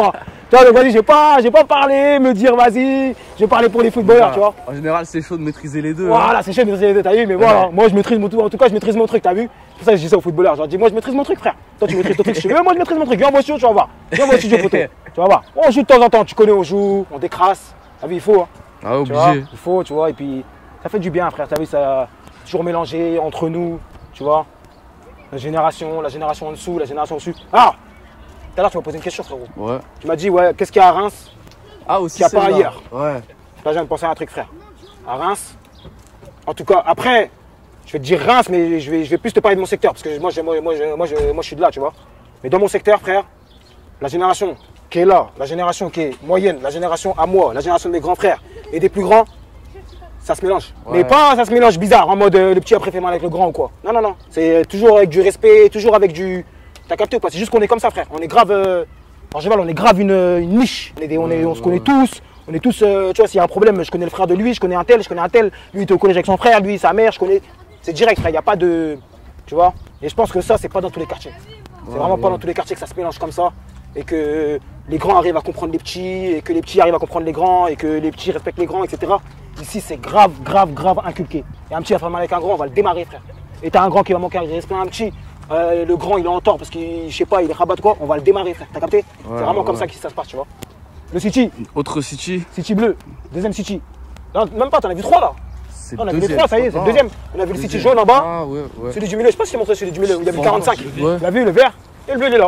Tu vois, donc vas-y, je vais pas, je vais pas parler, me dire vas-y, je vais parler pour les footballeurs, tu vois. En général, c'est chaud de maîtriser les deux. Voilà, hein. c'est chaud de maîtriser les deux, t'as vu, mais voilà, moi je maîtrise mon tout, en tout cas je maîtrise mon truc, t'as vu. C'est pour ça que je dis ça aux footballeurs, je leur dis moi je maîtrise mon truc, frère. Toi tu maîtrises ton truc, je dis moi je maîtrise mon truc, viens au studio, tu vas voir. Viens au studio, poteau, tu vas voir. On joue de temps en temps, tu connais, on joue, on décrasse, t'as vu, il faut, hein. Ah, Tu vois, obligé. il faut, tu vois, et puis ça fait du bien, frère, t'as vu, ça toujours mélangé entre nous, tu vois. La génération, la génération en dessous, la génération au-dessus. Ah, tout à l'heure tu m'as posé une question, frérot. Ouais. Tu m'as dit, ouais, qu'est-ce qu'il y a à Reims? Ah, aussi. Qu'il y a pas celle-là. ailleurs. Ouais. Là, je viens de penser à un truc, frère. À Reims, en tout cas, après, je vais te dire Reims, mais je vais, je vais plus te parler de mon secteur, parce que moi, je, moi, moi, je, moi, je, moi, je suis de là, tu vois. Mais dans mon secteur, frère, la génération qui est là, la génération qui est moyenne, la génération à moi, la génération de mes grands frères et des plus grands, ça se mélange. Ouais. Mais pas ça se mélange bizarre, en mode euh, le petit a préféré mal avec le grand ou quoi. Non, non, non. C'est toujours avec du respect, toujours avec du... T'as capté ou pas? C'est juste qu'on est comme ça, frère. On est grave... Euh... En général, on est grave une, une niche. On, est des- on, est- on se connaît tous. On est tous... euh, tu vois, s'il y a un problème, je connais le frère de lui, je connais un tel, je connais un tel. Lui, il était au collège avec son frère, lui, sa mère, je connais... C'est direct, frère. Il n'y a pas de... Tu vois? Et je pense que ça, c'est pas dans tous les quartiers. C'est Ouais, vraiment pas ouais. dans tous les quartiers que ça se mélange comme ça. Et que les grands arrivent à comprendre les petits, et que les petits arrivent à comprendre les grands, et que les petits respectent les grands, et cetera. Ici, c'est grave, grave, grave inculqué. Et un petit va faire mal avec un grand, on va le démarrer, frère. Et t'as un grand qui va manquer de respect à un petit, euh, le grand il est en tort parce qu'il, je sais pas, il est rabat quoi, on va le démarrer, frère. T'as capté? C'est vraiment ouais, comme ouais. ça que ça se passe, tu vois. Le City, Autre City. City bleu, deuxième City. Non, même pas, t'en as vu trois là. C'est Non, on a le vu les deuxième. trois, ça y est, c'est le Ah, deuxième. On a vu le City deuxième. jaune en bas, Ah, ouais, ouais. celui du milieu, je sais pas si j'ai montré celui du milieu où il y avait Ouais, quarante-cinq. ouais. Tu l'as vu, le vert et le bleu, il est là.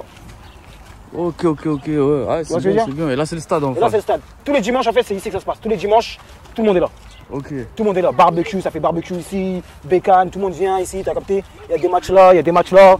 Ok, ok, ok, ouais. Ah, vois c'est ce que je veux bien, dire c'est bien. Et là, c'est le stade en Et là, c'est fait. le stade. Tous les dimanches, en fait, c'est ici que ça se passe. Tous les dimanches, tout le monde est là. Ok. Tout le monde est là. Barbecue, ça fait barbecue ici. Bécane, tout le monde vient ici, t'as capté? Il y a des matchs là, il y a des matchs là.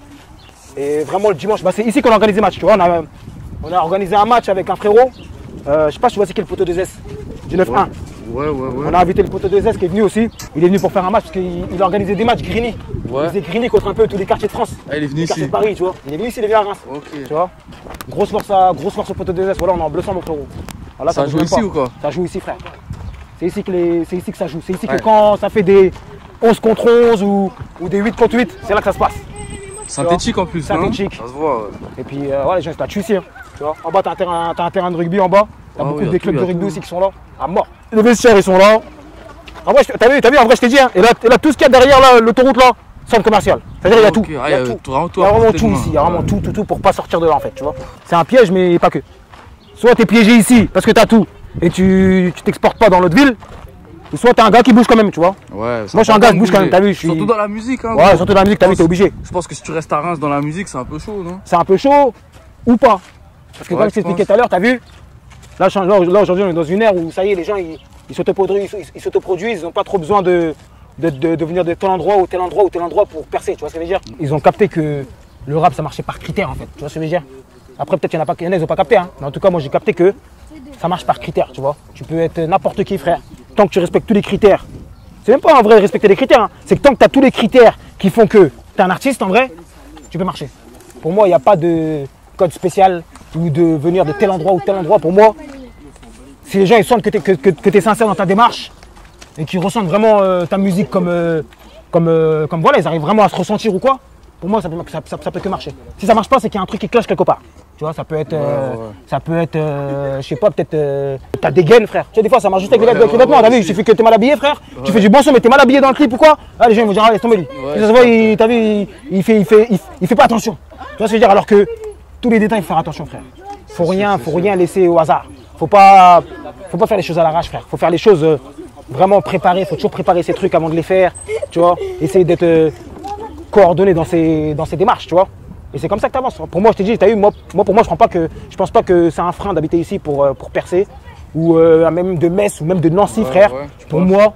Et vraiment, le dimanche, bah, c'est ici qu'on organise les matchs. Tu vois, on a, on a organisé un match avec un frérot. Euh, je sais pas si tu vois c'est quel poteau deux S du neuf un. Ouais, ouais, ouais. On a invité le poteau deux S qui est venu aussi. Il est venu pour faire un match parce qu'il il a organisé des matchs Grigny. Ouais. Il faisait Grigny contre un peu tous les quartiers de France. Ah, il est venu Les quartiers ici. de Paris, tu vois. Il est venu ici, il est venu à Reims. Ok. Tu vois. Grosse force à, grosse force au poteau deux S. Voilà, on est en bleu sang, mon frérot. Voilà, Ça bouge joue même ici pas. ou quoi? Ça joue ici, frère. C'est ici que, les... c'est ici que ça joue. C'est ici que Ouais. quand ça fait des onze contre onze ou, ou des huit contre huit, c'est là que ça se passe. Synthétique en plus, hein. Synthétique. Ça se voit. ouais. Et puis euh, voilà, les gens ils se battent ici. Hein. Tu vois. En bas, t'as un, terrain- t'as un terrain de rugby en bas. T'as Ah beaucoup oui, y a des tout, clubs y a de rugby tout. aussi qui sont là. À mort. Les vestiaires, ils sont là. En vrai, je- t'as vu, t'as vu, en vrai, je t'ai dit. Hein. Et, là, et là, tout ce qu'il y a derrière là, l'autoroute là, centre commercial. C'est-à-dire, il y a Ok. tout. Ah, Il y a y a tout. tout, vraiment tout Il y a à vraiment portée de tout main. ici. Il y a vraiment Ouais. tout, tout, tout pour pas sortir de là en fait. Tu vois. C'est un piège, mais pas que. Soit t'es piégé ici parce que t'as tout et tu tu t'exportes pas dans l'autre ville. Ou soit t'es un gars qui bouge quand même, tu vois. Ouais, c'est Moi, je suis un gars qui important bouge de quand même, bouger. t'as vu, je suis- Surtout dans la musique, hein. Ouais, gros. surtout dans la musique, t'as vu, t'es obligé. Je pense que si tu restes à Reims dans la musique, c'est un peu chaud, non? C'est un peu chaud ou pas. Parce que Ouais, comme je je t'expliquais pense. tout à l'heure, t'as vu là, je- là, là, aujourd'hui, on est dans une ère où ça y est, les gens ils ils s'autoproduisent, ils, ils s'autoproduisent, ils n'ont pas trop besoin de, de, de, de venir de tel endroit ou tel endroit ou tel endroit pour percer. Tu vois ce que je veux dire? Ils ont capté que le rap ça marchait par critères en fait. Tu vois ce que je veux dire? Après, peut-être qu'il y en a pas, il y en a, ils ont pas capté, hein. Mais en tout cas, moi j'ai capté que ça marche par critères, tu vois. Tu peux être n'importe qui, frère. Tant que tu respectes tous les critères. C'est même pas en vrai respecter les critères, hein. C'est que tant que tu as tous les critères qui font que tu es un artiste en vrai, tu peux marcher. Pour moi, il n'y a pas de code spécial ou de venir de tel endroit ou tel endroit. Pour moi, si les gens ils sentent que tu es, que, que, que t'es sincère dans ta démarche et qu'ils ressentent vraiment euh, ta musique comme, euh, comme, euh, comme voilà, ils arrivent vraiment à se ressentir ou quoi, pour moi, ça peut, ça, ça- ça peut que marcher. Si ça marche pas, c'est qu'il y a un truc qui cloche quelque part. Tu vois, ça peut être, euh, Ouais, ouais. ça peut être, euh, je sais pas, peut-être, euh, t'as des gaines, frère. Tu sais, des fois, ça marche juste avec les Ouais, avec les ouais, vêtements. ouais, T'as vu, il aussi. suffit que t'es mal habillé, frère. Tu fais du bon son, mais t'es mal habillé dans le clip ou quoi? Ah, les gens ils vont dire, ah, laisse tomber lui. Ouais, Et ça se je voit, capte. il, t'as vu, il, il fait, il fait, il, il fait pas attention. Tu vois ce que je veux dire? Alors que tous les détails, il faut faire attention, frère. Faut rien, faut rien laisser au hasard. Faut pas, faut pas faire les choses à l'arrache, frère. Faut faire les choses euh, vraiment préparées. Faut toujours préparer ces trucs avant de les faire. Tu vois, essayer d'être euh, coordonné dans ses, dans ses démarches, tu vois. Et c'est comme ça que tu avances. Pour moi, je t'ai dit, t'as eu, moi, moi, pour moi, je prends pas que, je pense pas que c'est un frein d'habiter ici pour, euh, pour percer, ou euh, même de Metz, ou même de Nancy, Ouais, frère. ouais, tu pour penses? moi,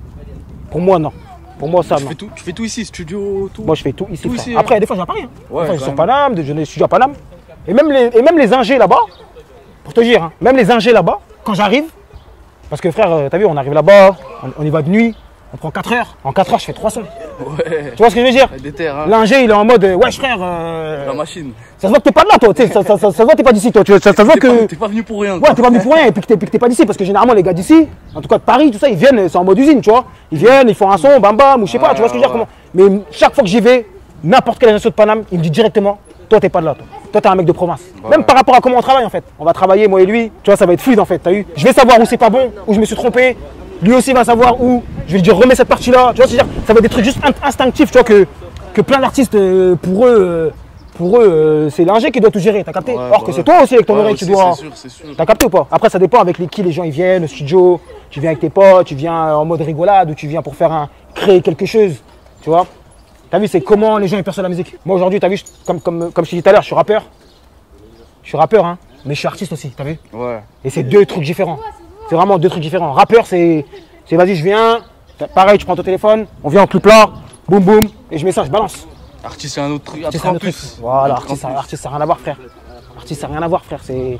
pour moi, non. Pour moi, ça, Tu non. fais tout, tu fais tout ici, studio, tout. Moi, je fais tout ici. Tout frère. ici, hein. Après, des fois, je vais à Paris. Hein. Ouais, Des fois, je quand suis sur même. Paname, je suis studio à Paname. Et même les, et même les ingés là-bas, pour te dire, hein, même les ingés là-bas, quand j'arrive, parce que frère, euh, t'as vu, on arrive là-bas, on, on y va de nuit, on prend quatre heures. En quatre heures, je fais trois sons. Ouais. Tu vois ce que je veux dire? Des terres, hein. L'ingé, il est en mode, euh, wesh frère, euh, La machine. ça se voit que t'es pas de là, toi. Tu sais, ça, ça, ça, ça se voit que t'es pas d'ici, toi. Tu, ça, ça se voit T'es que. pas, t'es pas venu pour rien. Ouais, t'es pas venu pour rien et puis que t'es, puis que t'es pas d'ici. Parce que généralement, les gars d'ici, en tout cas de Paris, tout ça, ils viennent, c'est en mode usine, tu vois. Ils viennent, ils font un son, bam bam, ou je sais pas, Ouais, tu vois ce que je veux dire ouais. comment. Mais chaque fois que j'y vais, n'importe quel réseau de Paname, il me dit directement, toi, t'es pas de là, toi. Toi, t'es un mec de province. Ouais. Même par rapport à comment on travaille en fait. On va travailler, moi et lui. Tu vois, ça va être fluide en fait. T'as vu? Je vais savoir où c'est pas bon, où je me suis trompé. Lui aussi va savoir où. Je vais lui dire, remets cette partie-là. Tu vois, c'est-à-dire, ça va être des trucs juste instinctifs, tu vois, que, que plein d'artistes, euh, pour eux, euh, pour eux, euh, c'est l'ingé qui doit tout gérer. T'as capté? Ouais, Or bah que c'est ouais. toi aussi avec ton Ouais, oreille, tu aussi, dois. C'est sûr, c'est sûr. T'as capté ou pas? Après, ça dépend avec les, qui les gens ils viennent au studio. Tu viens avec tes potes, tu viens en mode rigolade ou tu viens pour faire un créer quelque chose. Tu vois? T'as vu, c'est comment les gens ils perçoivent la musique. Moi aujourd'hui, t'as vu, je- comme, comme, comme je t'ai dit tout à l'heure, je suis rappeur. Je suis rappeur, hein, mais je suis artiste aussi, t'as vu? Ouais. Et c'est deux trucs différents. C'est vraiment deux trucs différents. Rappeur, c'est c'est vas-y, je viens. Pareil, tu prends ton téléphone, on vient en clip là, boum boum, et je mets ça, je balance. Artiste, c'est un autre truc. Artiste, Après, c'est un en autre truc. plus. Voilà, Après, en artiste, ça- plus. artiste, ça n'a rien à voir, frère. Artiste, ça n'a rien à voir, frère. C'est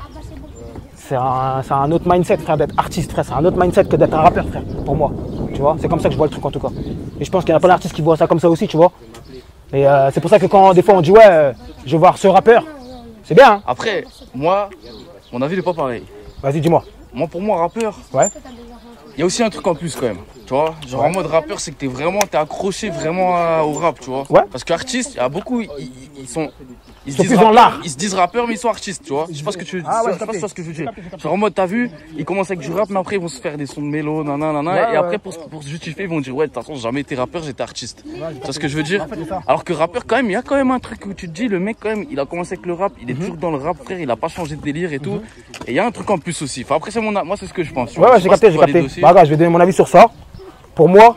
c'est un, c'est un autre mindset, frère, d'être artiste, frère. C'est un autre mindset que d'être un rappeur, frère, pour moi. Tu vois, c'est comme ça que je vois le truc en tout cas. Et je pense qu'il y a plein d'artistes qui voient ça comme ça aussi, tu vois. Et euh, c'est pour ça que quand des fois on dit ouais, euh, je vais voir ce rappeur, c'est bien, hein. Après, moi, mon avis n'est pas pareil. Vas-y, dis-moi. Moi, pour moi, rappeur, Ouais. il y a aussi un truc en plus quand même. Tu vois, genre en mode rappeur, c'est que t'es vraiment, t'es accroché vraiment à- au rap, tu vois. Ouais. Parce qu'artistes, il y a beaucoup, ils, ils- ils sont. Ils se, sont disent plus dans rappeurs, l'art. ils se disent rappeurs, mais ils sont artistes, tu vois. Je sais pas ce que tu veux dire. Ah ouais, je sais pas j'ai capté. ce que je veux dire. J'ai capté, j'ai capté. Genre en mode, t'as vu, ils commencent avec du rap, mais après ils vont se faire des sons de mélo, nanana, nanana. Ouais, et ouais. après, pour, pour se justifier, ils vont dire, ouais, de toute façon, j'ai jamais été rappeur, j'étais artiste. Tu vois ce que je veux dire? En fait, c'est ça. Alors que rappeur, quand même, il y a quand même un truc où tu te dis, le mec, quand même, il a commencé avec le rap, il est Mhm. toujours dans le rap, frère, il a pas changé de délire et tout. Et il y a un truc en plus aussi. Enfin, après, c'est mon, a- moi, c'est ce que je pense. tu Ouais, vois. ouais, Je j'ai sais pas capté, si j'ai tu valides capté. aussi. Bah, regarde, je vais donner mon avis sur ça. Pour moi,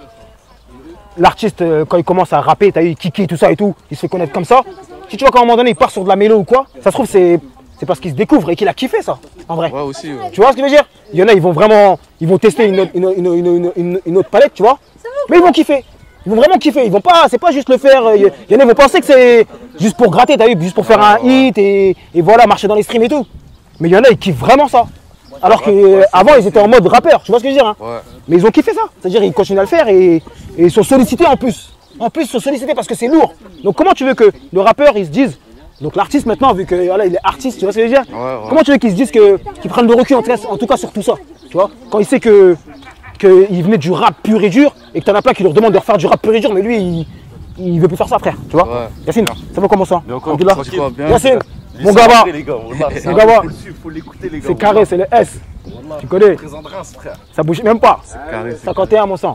l'artiste, euh, quand il commence à rapper, t'as eu Kiki, tout ça et tout, il se fait connaître comme ça. Si tu vois qu'à un moment donné, il part sur de la mélo ou quoi, ça se trouve, c'est c'est parce qu'il se découvre et qu'il a kiffé ça, en vrai. Ouais, aussi, ouais. Tu vois ce que je veux dire? Il y en a, ils vont vraiment, ils vont tester une autre, une, une- une- une- une autre palette, tu vois. Mais ils vont kiffer. Ils vont vraiment kiffer. Ils vont pas, c'est pas juste le faire. euh, Il y en a, ils vont penser que c'est juste pour gratter, t'as vu, juste pour faire un hit et, et voilà, marcher dans les streams et tout. Mais il y en a, ils kiffent vraiment ça. Alors qu'avant, ils étaient en mode rappeur, tu vois ce que je veux dire, hein? Ouais. Mais ils ont kiffé ça. C'est-à-dire ils continuent à le faire et, et ils sont sollicités en plus. En plus, ils sont sollicités parce que c'est lourd. Donc comment tu veux que le rappeur, il se dise, donc l'artiste maintenant, vu que voilà, il est artiste, tu vois ce que je veux dire? Ouais, ouais. Comment tu veux qu'il se dise que, qu'il prenne le recul en tout, cas, en tout cas sur tout ça, tu vois? Quand il sait que qu'il venait du rap pur et dur et que t'en as plein qui leur demandent de refaire du rap pur et dur, mais lui, il, il veut plus faire ça, frère, tu vois? Ouais. Yacine, ça va comment ça? Mais encore, Alhamdoulilah. Ça se voit bien. Yacine, mon gars, les gars, voilà, c'est Mon un- gars, faut le suivre, faut l'écouter les gars. c'est carré, c'est le S. Tu connais? Présente Reims, frère. Ça bouge même pas. Carré, c'est cinquante et un, mon sang.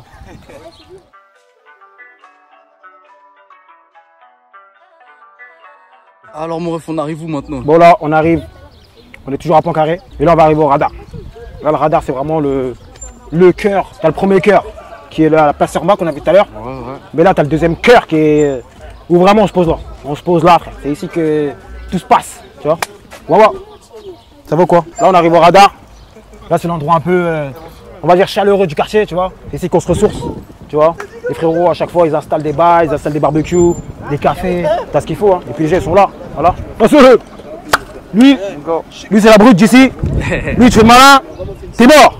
Alors, mon ref, on arrive où maintenant? Bon là, on arrive, on est toujours à Poincaré, et là on va arriver au radar. Là le radar c'est vraiment le, le cœur, t'as le premier cœur qui est là, la place Serma qu'on a vu tout à l'heure, Ouais, ouais. mais là t'as le deuxième cœur qui est, où vraiment on se pose là, on se pose là frère, c'est ici que tout se passe, tu vois. Waouh, ça vaut quoi? Là on arrive au radar, là c'est l'endroit un peu, euh, on va dire chaleureux du quartier, tu vois, c'est ici qu'on se ressource, tu vois. Les frérots à chaque fois ils installent des bars, ils installent des barbecues, des cafés, t'as ce qu'il faut, hein. Et puis les gens ils sont là, voilà. Attention, lui, lui c'est la brute d'ici. Lui tu fais le malin, t'es mort.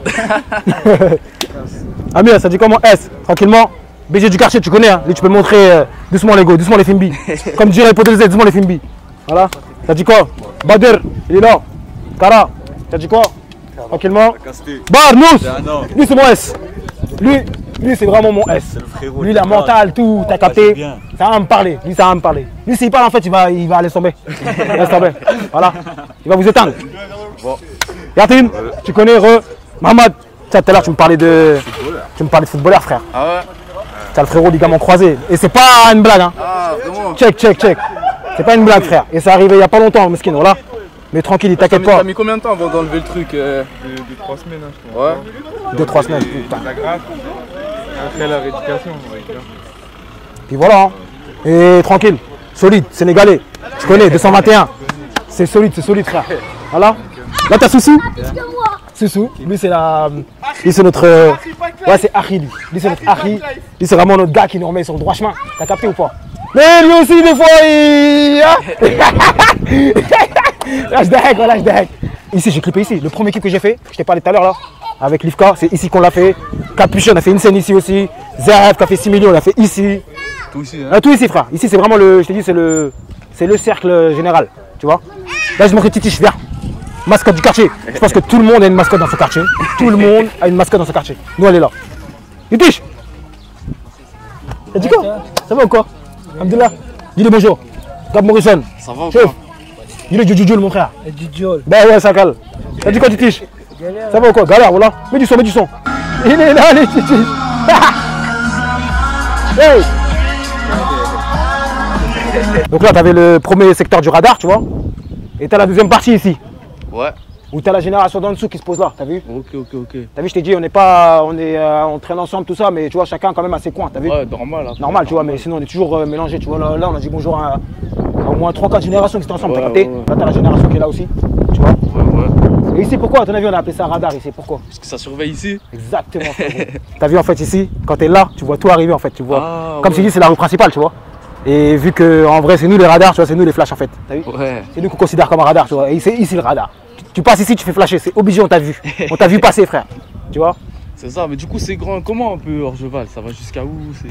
Amir, ça dit comment? S, tranquillement. B G du quartier, tu connais, hein. Lui tu peux montrer euh, doucement les go, doucement les Fimbi. Comme dirait les potes de Z, doucement les Fimbi. Voilà. Ça dit quoi? Bader, il est là. Kara, ça dit quoi? Tranquillement. Barnous, lui c'est mon S. Lui, lui c'est vraiment mon S. Lui la mentale, tout, t'as capté? Ça va me parler, lui ça va me parler. Lui s'il parle en fait, il va, il va aller tomber. Laisse tomber. Voilà. Il va vous éteindre. Yatim, tu connais Re, Mohamed. Tout à l'heure tu me parlais de. Tu me parlais de footballeur frère. Ah ouais? T'as le frérot ligament croisé. Et c'est pas une blague hein. Ah, vraiment? Check, check, check. C'est pas une blague frère. Et c'est arrivé il y a pas longtemps, mesquin, voilà. Mais tranquille, il T'as t'inquiète mis, pas. t'as mis combien de temps avant d'enlever le truc? euh De, de trois semaines, hein, je crois. Ouais. Deux, trois semaines, putain. La grâce. Après la rééducation, on va dire. Puis voilà. Hein. Et tranquille, solide, sénégalais. Tu connais, deux cent vingt et un. C'est solide, c'est solide frère. Voilà. Là t'as Soussou. Soussou, lui c'est la. Lui c'est notre. euh, Ouais c'est Harry lui. Lui c'est notre Harry. Lui c'est vraiment notre gars qui nous remet sur le droit chemin. T'as capté ou pas? Mais lui aussi des fois il. Hein. Lâche des hacks, lâche des hacks. Ici j'ai clippé ici. Le premier clip que j'ai fait, je t'ai parlé tout à l'heure là. Avec Livka, c'est ici qu'on l'a fait. Capuchin, on a fait une scène ici aussi. Zeref qui a fait six millions, on l'a fait ici. Tout ici, hein? Ah, tout ici frère. Ici c'est vraiment le. Je t'ai dit c'est le. C'est le cercle général. Tu vois? Là je montre Titiche, viens. Mascotte du quartier. Je pense que tout le monde a une mascotte dans son quartier. Tout le monde a une mascotte dans son quartier. Nous elle est là. Titiche. T'as dit quoi? Ça va ou quoi? Alhamdoulilah. Dis-le bonjour. Gab Morrison. Ça va ou Chef. pas? Il est du Djidjoul, mon frère. Et du Djol. Ben ouais, ça cale. T'as dit quoi, Titiche? Ça va ou quoi? Galère, voilà. Mets du son, mets du son. Il est là, allez, Titiche. Hey. Donc là, t'avais le premier secteur du radar, tu vois. Et t'as la deuxième partie ici. Ouais. Où t'as la génération d'en dessous qui se pose là, t'as vu? Ok, ok, ok. T'as vu, je t'ai dit, on n'est pas, on est, euh, on traîne ensemble, tout ça, mais tu vois, chacun quand même à ses coins, t'as vu? Ouais, normal. Hein. Normal, tu vois, mais sinon on est toujours euh, mélangés, tu vois. Là, là, on a dit bonjour à, à au moins trois quatre générations qui étaient ensemble, Ouais, t'as capté? ouais, ouais. Là, t'as la génération qui est là aussi, tu vois. Ouais, ouais. Et ici, pourquoi, à ton avis, on a appelé ça radar ici? Pourquoi? Parce que ça surveille ici. Exactement. T'as vu, en fait, ici, quand t'es là, tu vois tout arriver, en fait, tu vois. Ah, Comme ouais. tu dis, c'est la rue principale, tu vois. Et vu que, en vrai, c'est nous les radars, tu vois, c'est nous les flashs, en fait. T'as vu? Ouais. C'est nous qu'on considère comme un radar, tu vois. Et c'est ici le radar. Tu, tu passes ici, tu fais flasher, c'est obligé, on t'a vu. On t'a vu passer, frère. Tu vois? C'est ça, mais du coup, c'est grand. Comment un peu Orgeval? Ça va jusqu'à où? C'est...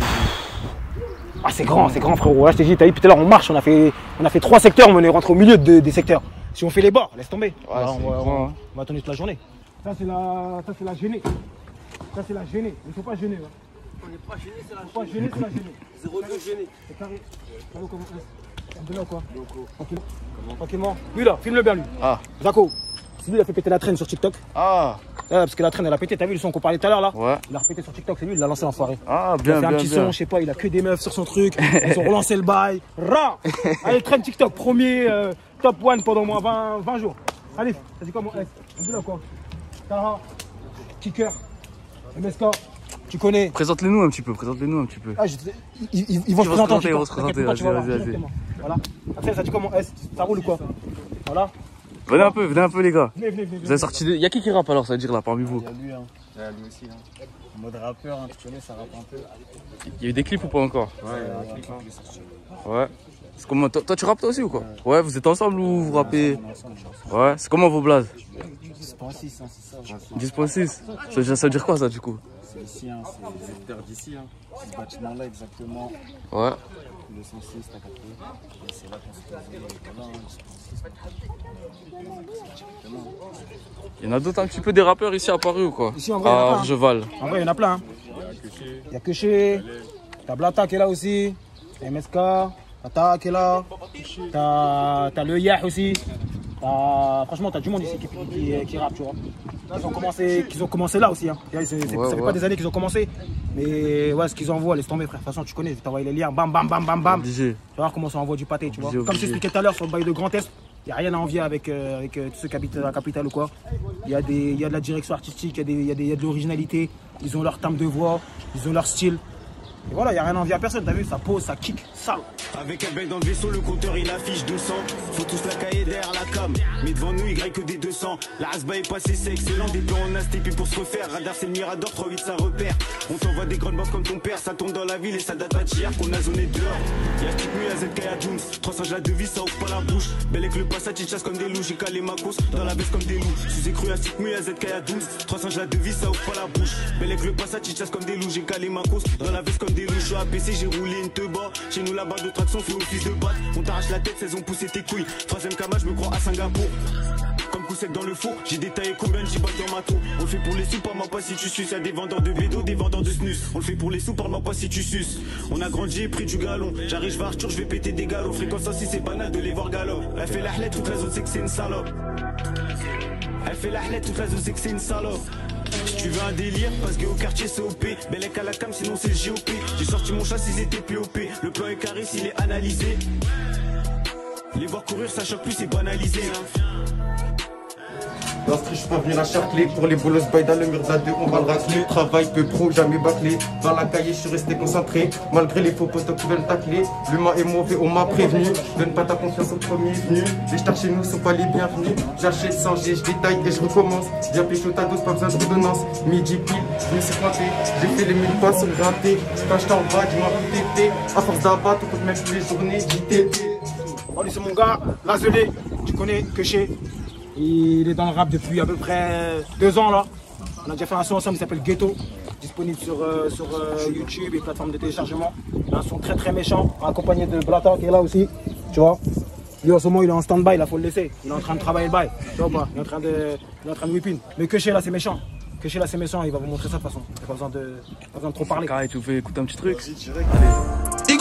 Ah, c'est grand, c'est grand, frérot. Là, je t'ai dit, t'as vu, tout à l'heure, on marche, on a fait, on a fait trois secteurs, mais on est rentré au milieu de- des secteurs. Si on fait les bords, laisse tomber. Ouais, Alors, c'est on, va, grand, on- hein. on va attendre toute la journée. Ça, c'est la, ça, c'est la gênée. Ça, c'est la gênée. Il ne faut pas gêner. Hein. On n'est pas gêné, c'est la Faut pas gêner, c'est la gênée. zéro deux gêné. C'est carré. Allô, comment est-ce? De là, quoi. Tranquille. Tranquillement. Lui, là, filme-le bien, lui. Ah. Zako. C'est lui, il a fait péter la traîne sur TikTok. Ah. Ouais, parce que la traîne, elle a pété. T'as vu le son qu'on parlait tout à l'heure, là? Ouais. Il a repété sur TikTok, c'est lui, il l'a lancé l'enfoiré. Ah, Il a bien, fait bien, un petit bien. son, je sais pas, il a que des meufs sur son truc. Ils ont relancé le bail. Ra Allez, traîne TikTok, premier euh, top one pendant au moins vingt, vingt jours. Allez, ça dit quoi mon S? On dit là quoi? Tara, Kicker, M S K, tu connais. Présente-les-nous un petit peu, présente-les-nous un petit peu. Ah, je- ils, ils- ils vont Ils se vont se présenter. présenter, en ils vont se TikTok. présenter, T'inquiète pas, tu vas vas-y, voir vas-y, directement. Voilà. Après, ça dit quoi mon S? Ça roule ou quoi? Voilà. Venez un peu, venez un peu les gars. Venez, venez, venez. Vous avez sorti des... Y'a qui qui rappe alors, ça veut dire là parmi vous? Il y a lui, hein. Il y a lui aussi, hein. En mode rappeur, hein, tu connais, ça rappe un peu. Il y a eu des clips ou pas encore? Ouais, il y a un clip, hein, qui est sorti. Ouais. C'est comment... toi, toi tu rappes toi aussi ou quoi? Ouais, vous êtes ensemble ou vous rappez? On est ensemble, on est ensemble. Ouais, c'est comment vos blazes? dix point six, hein, c'est ça. je crois. dix point six. Ça veut dire- ça veut dire quoi ça du coup? C'est ici, hein, c'est les hectares d'ici, hein. Ce bâtiment-là, exactement. Ouais. Le cent six, t'as capté. Et c'est là qu'on s'est posé. Voilà, hein, le cent six. Directement. Il y en a d'autres un petit peu des rappeurs ici à Paris ou quoi? Ici, en vrai, il y en a À pas, hein. Orgeval. En vrai, il y en a plein. Hein. Il y a Keché, t'as Blata qui est là aussi, M S K, t'as Tara qui est là, t'as t'as le Yah aussi. T'as- Franchement, t'as du monde ici qui, qui, qui rappe, tu vois. Ils ont commencé, qu'ils ont commencé là aussi. Hein. C'est- c'est- Ouais, ça fait ouais. pas des années qu'ils ont commencé. Mais ouais, ce qu'ils envoient, laisse tomber, frère. De toute façon, tu connais, tu envoies les liens, bam, bam, bam, bam, bam. Tu Obligé. vas voir comment ça envoie du pâté, tu vois. Obligé, Comme je obligé. t'expliquais tout à l'heure sur le bail de Grand Est, il n'y a rien à envier avec, euh, avec euh, tous ceux qui habitent la capitale ou quoi. Il y, a des- il y a de la direction artistique, il y a des- il y a des- il y a de l'originalité. Ils ont leur timbre de voix, ils ont leur style. Et voilà, il n'y a rien à envier à personne, t'as vu, ça pose, ça kick, ça. Avec un bec dans le vaisseau, le compteur il affiche deux cents. Faut tous la cahier derrière la cam. Mais devant nous, Y que des deux cents. La Hasba est passée, c'est excellent. Des plans en asté, puis pour se refaire. Radar, c'est le Mirador, trois huit ça repère. On t'envoie des grandes bombes comme ton père. Ça tourne dans la ville et ça date pas d'hier qu'on a zoné dehors. Y'a petite nuit à Z K, y'a Jones. trois cents la devise, ça ouvre pas la bouche. Belle avec le passage, il chasse comme des loups. J'ai calé ma course dans la veste comme des loups. Sous cru à cette nuit à Z K, y'a Jones. trois cents la devise, ça ouvre pas la bouche. Belle avec le passage, il chasse comme des loups. J'ai calé ma course dans la veste comme des loups. Je suis A P C, j'ai roulé une te bas. Chez nous, la barre de traction fait office de batte. On t'arrache la tête, saison poussé tes couilles. Troisième cama, je me crois à Singapour. Comme coup sec dans le four, j'ai détaillé combien de j'y dans ma tour. On le fait pour les sous, parle-moi pas si tu suces. Y'a des vendeurs de bédo, des vendeurs de snus. On le fait pour les sous, parle-moi pas si tu suces. On a grandi, pris du galon. J'arrive, je vais Arthur, je vais péter des galops. Fréquence aussi, c'est banal de les voir galop. Elle fait la hlette, toute la zone, c'est que c'est une salope. Elle fait la hlette, toute la zone, c'est que c'est une salope. Si tu veux un délire, parce que au quartier c'est O P. Bellec à la cam, sinon c'est le J O P. J'ai sorti mon chat s'ils étaient P O P. Le plan est carré s'il est analysé. Les voir courir, ça choque plus, c'est banalisé. Hein. Dans ce je suis pas venir à Charclay. Pour les bolos bail dans le mur d'A deux, on va le racler. Travail peu pro, jamais bâclé. Dans la cahier, je suis resté concentré. Malgré les faux potos qui veulent tacler. L'humain est mauvais, on m'a prévenu. Donne pas ta confiance au premier venu. Les stars chez nous sont pas les bienvenus. J'achète sans G, je détaille et je recommence. Viens pécho ta dose, pas besoin de redonnance. Midi pile, je me suis planté. J'ai fait les mille pas sur le raté. Quand je t'en bas, dis-moi où t'étais. À force d'abattre, on peut mettre tous les journées. J T T. Bon, lui, c'est mon gars, Lazelé, tu connais, Keché. Il est dans le rap depuis à peu près deux ans là. On a déjà fait un son ensemble qui s'appelle Ghetto, disponible sur, euh, sur euh, YouTube et plateformes de téléchargement. Un son très très méchant, accompagné de Blata qui est là aussi, tu vois. Lui en ce moment il est en stand-by, il faut le laisser. Il est en train de travailler le bail, tu vois pas. Il est en train de, il est en train de whipping. Mais Keché là c'est méchant. Keché là c'est méchant, il va vous montrer ça de toute façon. Il n'y a pas besoin de, pas besoin de trop parler. Carré, tu fais écouter un petit truc. Vas-y, direct.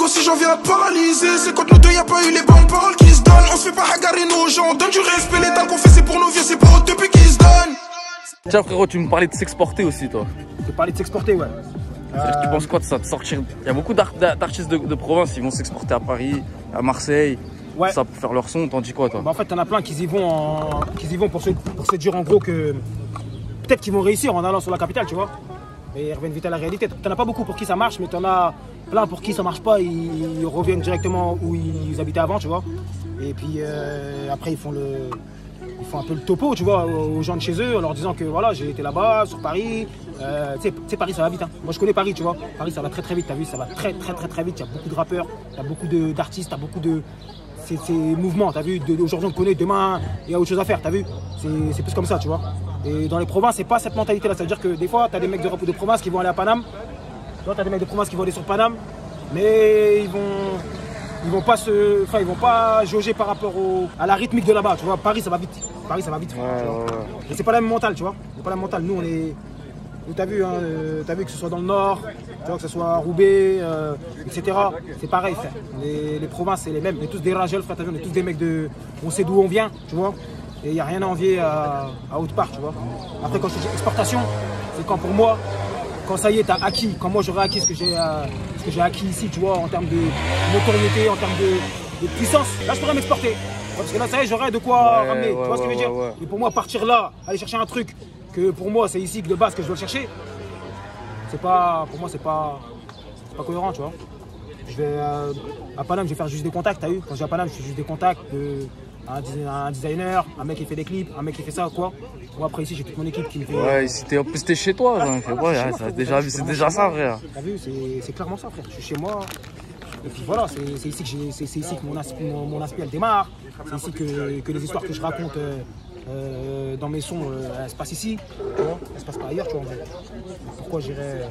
Gros, si j'en viens à te paralyser, c'est quand nous deux y'a pas eu les bonnes paroles qui se donnent. On se fait pas hagariner aux gens, on donne du respect, l'état qu'on fait c'est pour nos vieux, c'est pour eux depuis qu'ils se donnent. Tiens frérot, tu me parlais de s'exporter aussi toi. Je te parlais de s'exporter, ouais. Euh... Tu penses quoi de ça, de sortir? Il y a beaucoup d'artistes de, de province, ils vont s'exporter à Paris, à Marseille, ouais. Ça pour faire leur son, t'en dis quoi toi? Bah en fait t'en as plein qui y vont en... qui y vont pour se, pour se dire en gros que peut-être qu'ils vont réussir en allant sur la capitale, tu vois. Mais ils reviennent vite à la réalité. T'en as pas beaucoup pour qui ça marche, mais t'en as plein pour qui ça marche pas, ils, ils reviennent directement où ils habitaient avant, tu vois. Et puis euh, après ils font le... Ils font un peu le topo, tu vois, aux gens de chez eux, en leur disant que voilà, j'ai été là-bas, sur Paris. Euh, tu sais, Paris, ça va vite. Hein. Moi, je connais Paris, tu vois. Paris, ça va très très vite, t'as vu, ça va très très très très vite. Il y a beaucoup de rappeurs, il y a beaucoup d'artistes, il y a beaucoup de... Ces mouvements, t'as vu, aujourd'hui on connaît, demain il y a autre chose à faire, t'as vu. C'est plus comme ça, tu vois. Et dans les provinces, c'est pas cette mentalité-là. C'est-à-dire que des fois, t'as des mecs de, de province qui vont aller à Paname. Toi, t'as des mecs de province qui vont aller sur Paname. Mais ils vont... Ils vont pas se, enfin ils vont pas jauger par rapport au, à la rythmique de là-bas, tu vois. Paris ça va vite, Paris ça va vite. Ouais, ouais, ouais. Et c'est pas la même mentale, tu vois. C'est pas la même mentale. Nous on est, nous t'as vu, hein, euh, t'as vu que ce soit dans le nord, tu vois que ce soit à Roubaix, euh, et cetera. C'est pareil, frère. Les, les provinces c'est les mêmes. On est tous des rageurs, frère. T'as vu, on est tous des mecs de, on sait d'où on vient, tu vois. Et il y a rien à envier à, à autre part, tu vois. Après quand je dis exportation, c'est quand pour moi. Quand ça y est, t'as acquis, quand moi j'aurais acquis ce que j'ai euh, acquis ici, tu vois, en termes de notoriété, en termes de, de puissance, là je pourrais m'exporter. Parce que là, ça y est, j'aurais de quoi ouais, ramener, ouais, tu vois ouais, ce que je veux dire ouais, ouais. Et pour moi, partir là, aller chercher un truc que pour moi c'est ici que de base que je dois le chercher, c'est pas, pour moi c'est pas, pas cohérent, tu vois. Je vais euh, à Paname, je vais faire juste des contacts, t'as vu. Quand je vais à Paname, je fais juste des contacts de un designer, un mec qui fait des clips, un mec qui fait ça, quoi. Moi après ici j'ai toute mon équipe qui me fait... Ouais, ici t'es en plus t'es chez toi, ouais, ouais, ouais, c'est déjà, déjà ça frère. T'as vu, c'est clairement ça frère, je suis chez moi. Et puis voilà, c'est ici que, c'est ici que mon aspi, mon, mon aspi elle démarre. C'est ici que, que les histoires que je raconte euh, euh, dans mes sons, euh, elles se passent ici. Tu vois, elles se passent pas ailleurs, tu vois. Pourquoi j'irais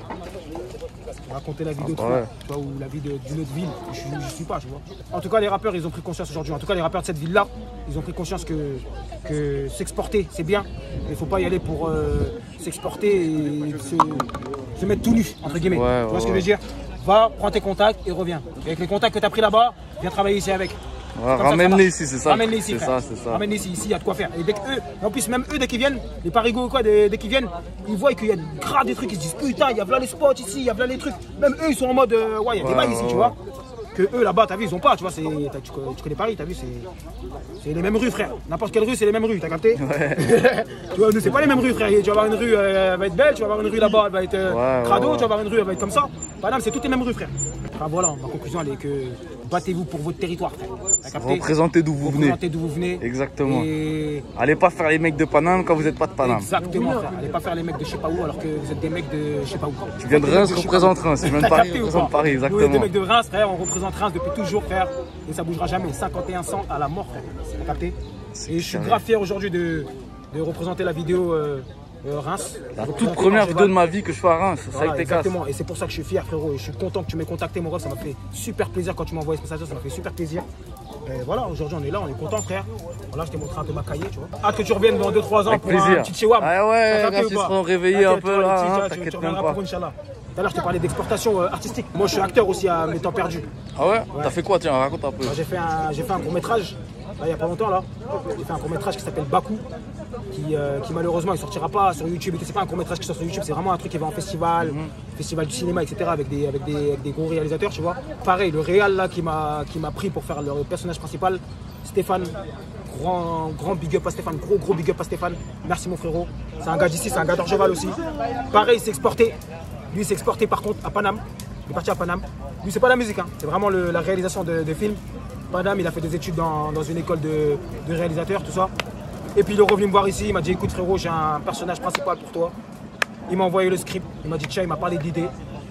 raconter la vie d'autres, ah, ouais. Tu vois, ou la vie d'une autre ville, je ne suis pas, tu vois. En tout cas, les rappeurs, ils ont pris conscience aujourd'hui. En tout cas, les rappeurs de cette ville-là, ils ont pris conscience que, que s'exporter, c'est bien. Il ne faut pas y aller pour euh, s'exporter et se, se mettre tout nu, entre guillemets. Ouais, tu vois ouais, ce que je veux dire? Va, prends tes contacts et reviens. Et avec les contacts que tu as pris là-bas, viens travailler ici avec. Ouais, ramène-les ici, c'est ça. Ramène-les ici, c'est ça, c'est ça. Ramène-les ici, ici, il y a de quoi faire. Et dès que eux, en plus, même eux, dès qu'ils viennent, les parigots ou quoi, dès, dès qu'ils viennent, ils voient qu'il y a grave des trucs, ils se disent putain, il y a là les spots ici, il y a là les trucs. Même eux, ils sont en mode, euh, ouais, il y a des bails ici, tu vois. Que eux là-bas, t'as vu, ils ont pas, tu vois, tu, tu connais Paris, t'as vu, c'est les mêmes rues, frère. N'importe quelle rue, c'est les mêmes rues, t'as capté? Ouais. Tu vois, nous, c'est pas les mêmes rues, frère. Tu vas avoir une rue, euh, elle va être belle, tu vas avoir une rue là-bas, elle va être euh, ouais, crado, ouais, ouais. Tu vas avoir une rue, elle va être comme ça. Paname, c'est toutes les mêmes rues, frère. Enfin voilà, ma conclusion, elle est que battez-vous pour votre territoire, frère. Représentez d'où vous venez. Représentez d'où vous venez. Exactement. Et... Allez pas faire les mecs de Paname quand vous n'êtes pas de Paname. Exactement, frère. Allez pas faire les mecs de je sais pas où alors que vous êtes des mecs de je sais pas où. Tu viens de Reims, représente Reims. Tu viens de Paris, représente Paris, exactement. Nous, des mecs de Reims, frère, on représente Reims depuis toujours, frère. Et ça bougera jamais. cinquante et un cents à la mort, frère. T'as capté? Et je suis grave fier aujourd'hui de, de représenter la vidéo euh, euh, Reims. La toute première vidéo de ma vie que je fais à Reims. C'est voilà, exactement. Et c'est pour ça que je suis fier, frérot. Et je suis content que tu m'aies contacté, mon ref. Ça m'a fait super plaisir quand tu m'as envoyé ce message. Ça m'a fait super plaisir. Et voilà, aujourd'hui on est là, on est content, frère. Voilà, je t'ai montré un peu ma cahier, tu vois. Hâte que tu reviennes dans deux trois ans avec pour plaisir. un petit chihuahua. Ah ouais, quand ils seront réveillés un peu là, t'inquiète même pas. Tout à l'heure, je t'ai parlé d'exportation euh, artistique. Moi, je suis acteur aussi à mes temps perdus. Ah ouais, ouais. T'as fait quoi? Tiens, raconte un peu. J'ai fait un, j'ai fait un court métrage, là, il n'y a pas longtemps, là. J'ai fait un court métrage qui s'appelle Bakou, qui, euh, qui malheureusement, il sortira pas sur YouTube. C'est pas un court métrage qui sort sur YouTube, c'est vraiment un truc qui va en festival, mm-hmm. festival du cinéma, et cetera. Avec des, avec, des, avec des gros réalisateurs, tu vois. Pareil, le réal là qui m'a pris pour faire le personnage principal, Stéphane. Grand, grand big up à Stéphane, gros gros big up à Stéphane. Merci mon frérot. C'est un gars d'ici, c'est un gars d'Orgeval aussi. Pareil, il s'est exporté. Lui, il s'est exporté par contre à Paname. Il est parti à Paname. Lui, c'est pas la musique, hein. C'est vraiment le, la réalisation de, de films. Paname, il a fait des études dans, dans une école de, de réalisateur, tout ça. Et puis il est revenu me voir ici. Il m'a dit écoute frérot, j'ai un personnage principal pour toi. Il m'a envoyé le script. Il m'a dit tiens, il m'a parlé d'idées.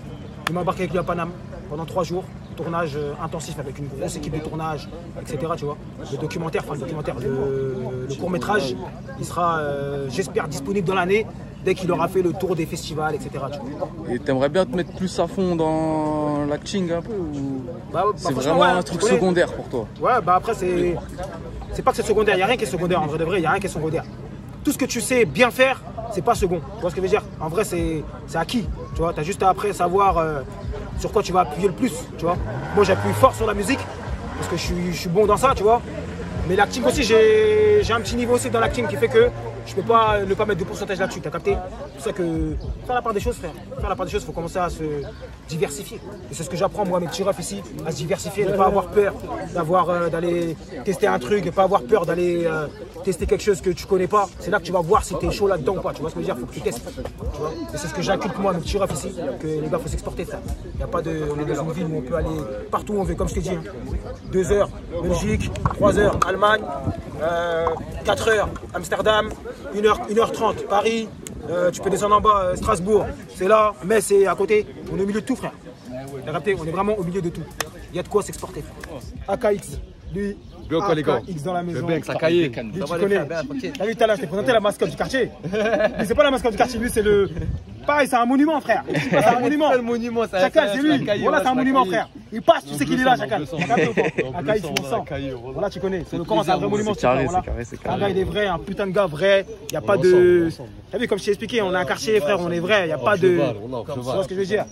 Il m'a embarqué avec lui à Paname pendant trois jours. Tournage intensif avec une grosse équipe de tournage, et cetera. Tu vois. Le documentaire, enfin le documentaire, le, le court métrage, il sera, euh, j'espère, disponible dans l'année dès qu'il aura fait le tour des festivals, et cetera. Tu vois. Et t'aimerais bien te mettre plus à fond dans l'acting un peu ou bah, bah, c'est vraiment ouais, un truc secondaire pour toi? Ouais, bah après c'est, c'est pas que c'est secondaire. Il n'y a rien qui est secondaire en vrai de vrai. Il n'y a rien qui est secondaire. Tout ce que tu sais bien faire, c'est pas second. Tu vois ce que je veux dire? En vrai, c'est acquis. Tu vois, t'as juste à après savoir. Euh, sur quoi tu vas appuyer le plus, tu vois. Moi, j'appuie fort sur la musique, parce que je suis, je suis bon dans ça, tu vois. Mais l'acting aussi, j'ai un petit niveau aussi dans l'acting qui fait que je peux pas ne pas mettre de pourcentage là-dessus, t'as capté? C'est pour ça que faire la part des choses, frère. Faire la part des choses, il faut commencer à se diversifier. Et c'est ce que j'apprends, moi, mes petits refs ici, à se diversifier, ne pas avoir peur d'avoir euh, d'aller tester un truc, ne pas avoir peur d'aller euh, tester quelque chose que tu connais pas. C'est là que tu vas voir si tu es chaud là-dedans ou pas. Tu vois ce que je veux dire? Il faut que tu testes. Tu vois, et c'est ce que j'inculque moi, mes petits refs ici, que les gars, il faut s'exporter, frère. Il n'y a pas de. On est dans une ville où on peut aller partout où on veut, comme je t'ai dit. Hein. Deux heures, Belgique, trois heures, Allemagne, euh, quatre heures, Amsterdam, une heure, une heure trente, Paris. Euh, tu peux descendre en bas, euh, Strasbourg, c'est là, Metz c'est à côté. On est au milieu de tout, frère. T'as capté? On est vraiment au milieu de tout. Il y a de quoi s'exporter, frère. A K X, lui. A K X dans la maison. Le ça caillé. Lui, tu connais. T'as vu tout à l'heure, je t'ai présenté la mascotte du quartier. Lui, c'est pas la mascotte du quartier, lui, c'est le. Pareil, c'est un monument, frère. C'est un monument. Le monument, ça. Chacun, c'est lui. Voilà, c'est un monument, frère. Il passe, tu sais qu'il est là, chacun. A K X, on sent. Voilà, tu connais. C'est le camp, c'est un vrai monument. C'est carré, c'est carré, c'est carré. Un gars, il est vrai, un putain de gars vrai. Il n'y a pas de. T'as vu, comme je t'ai expliqué, on est un quartier, frère, on est vrai. Il n'y a pas de. Tu vois ce que je veux dire?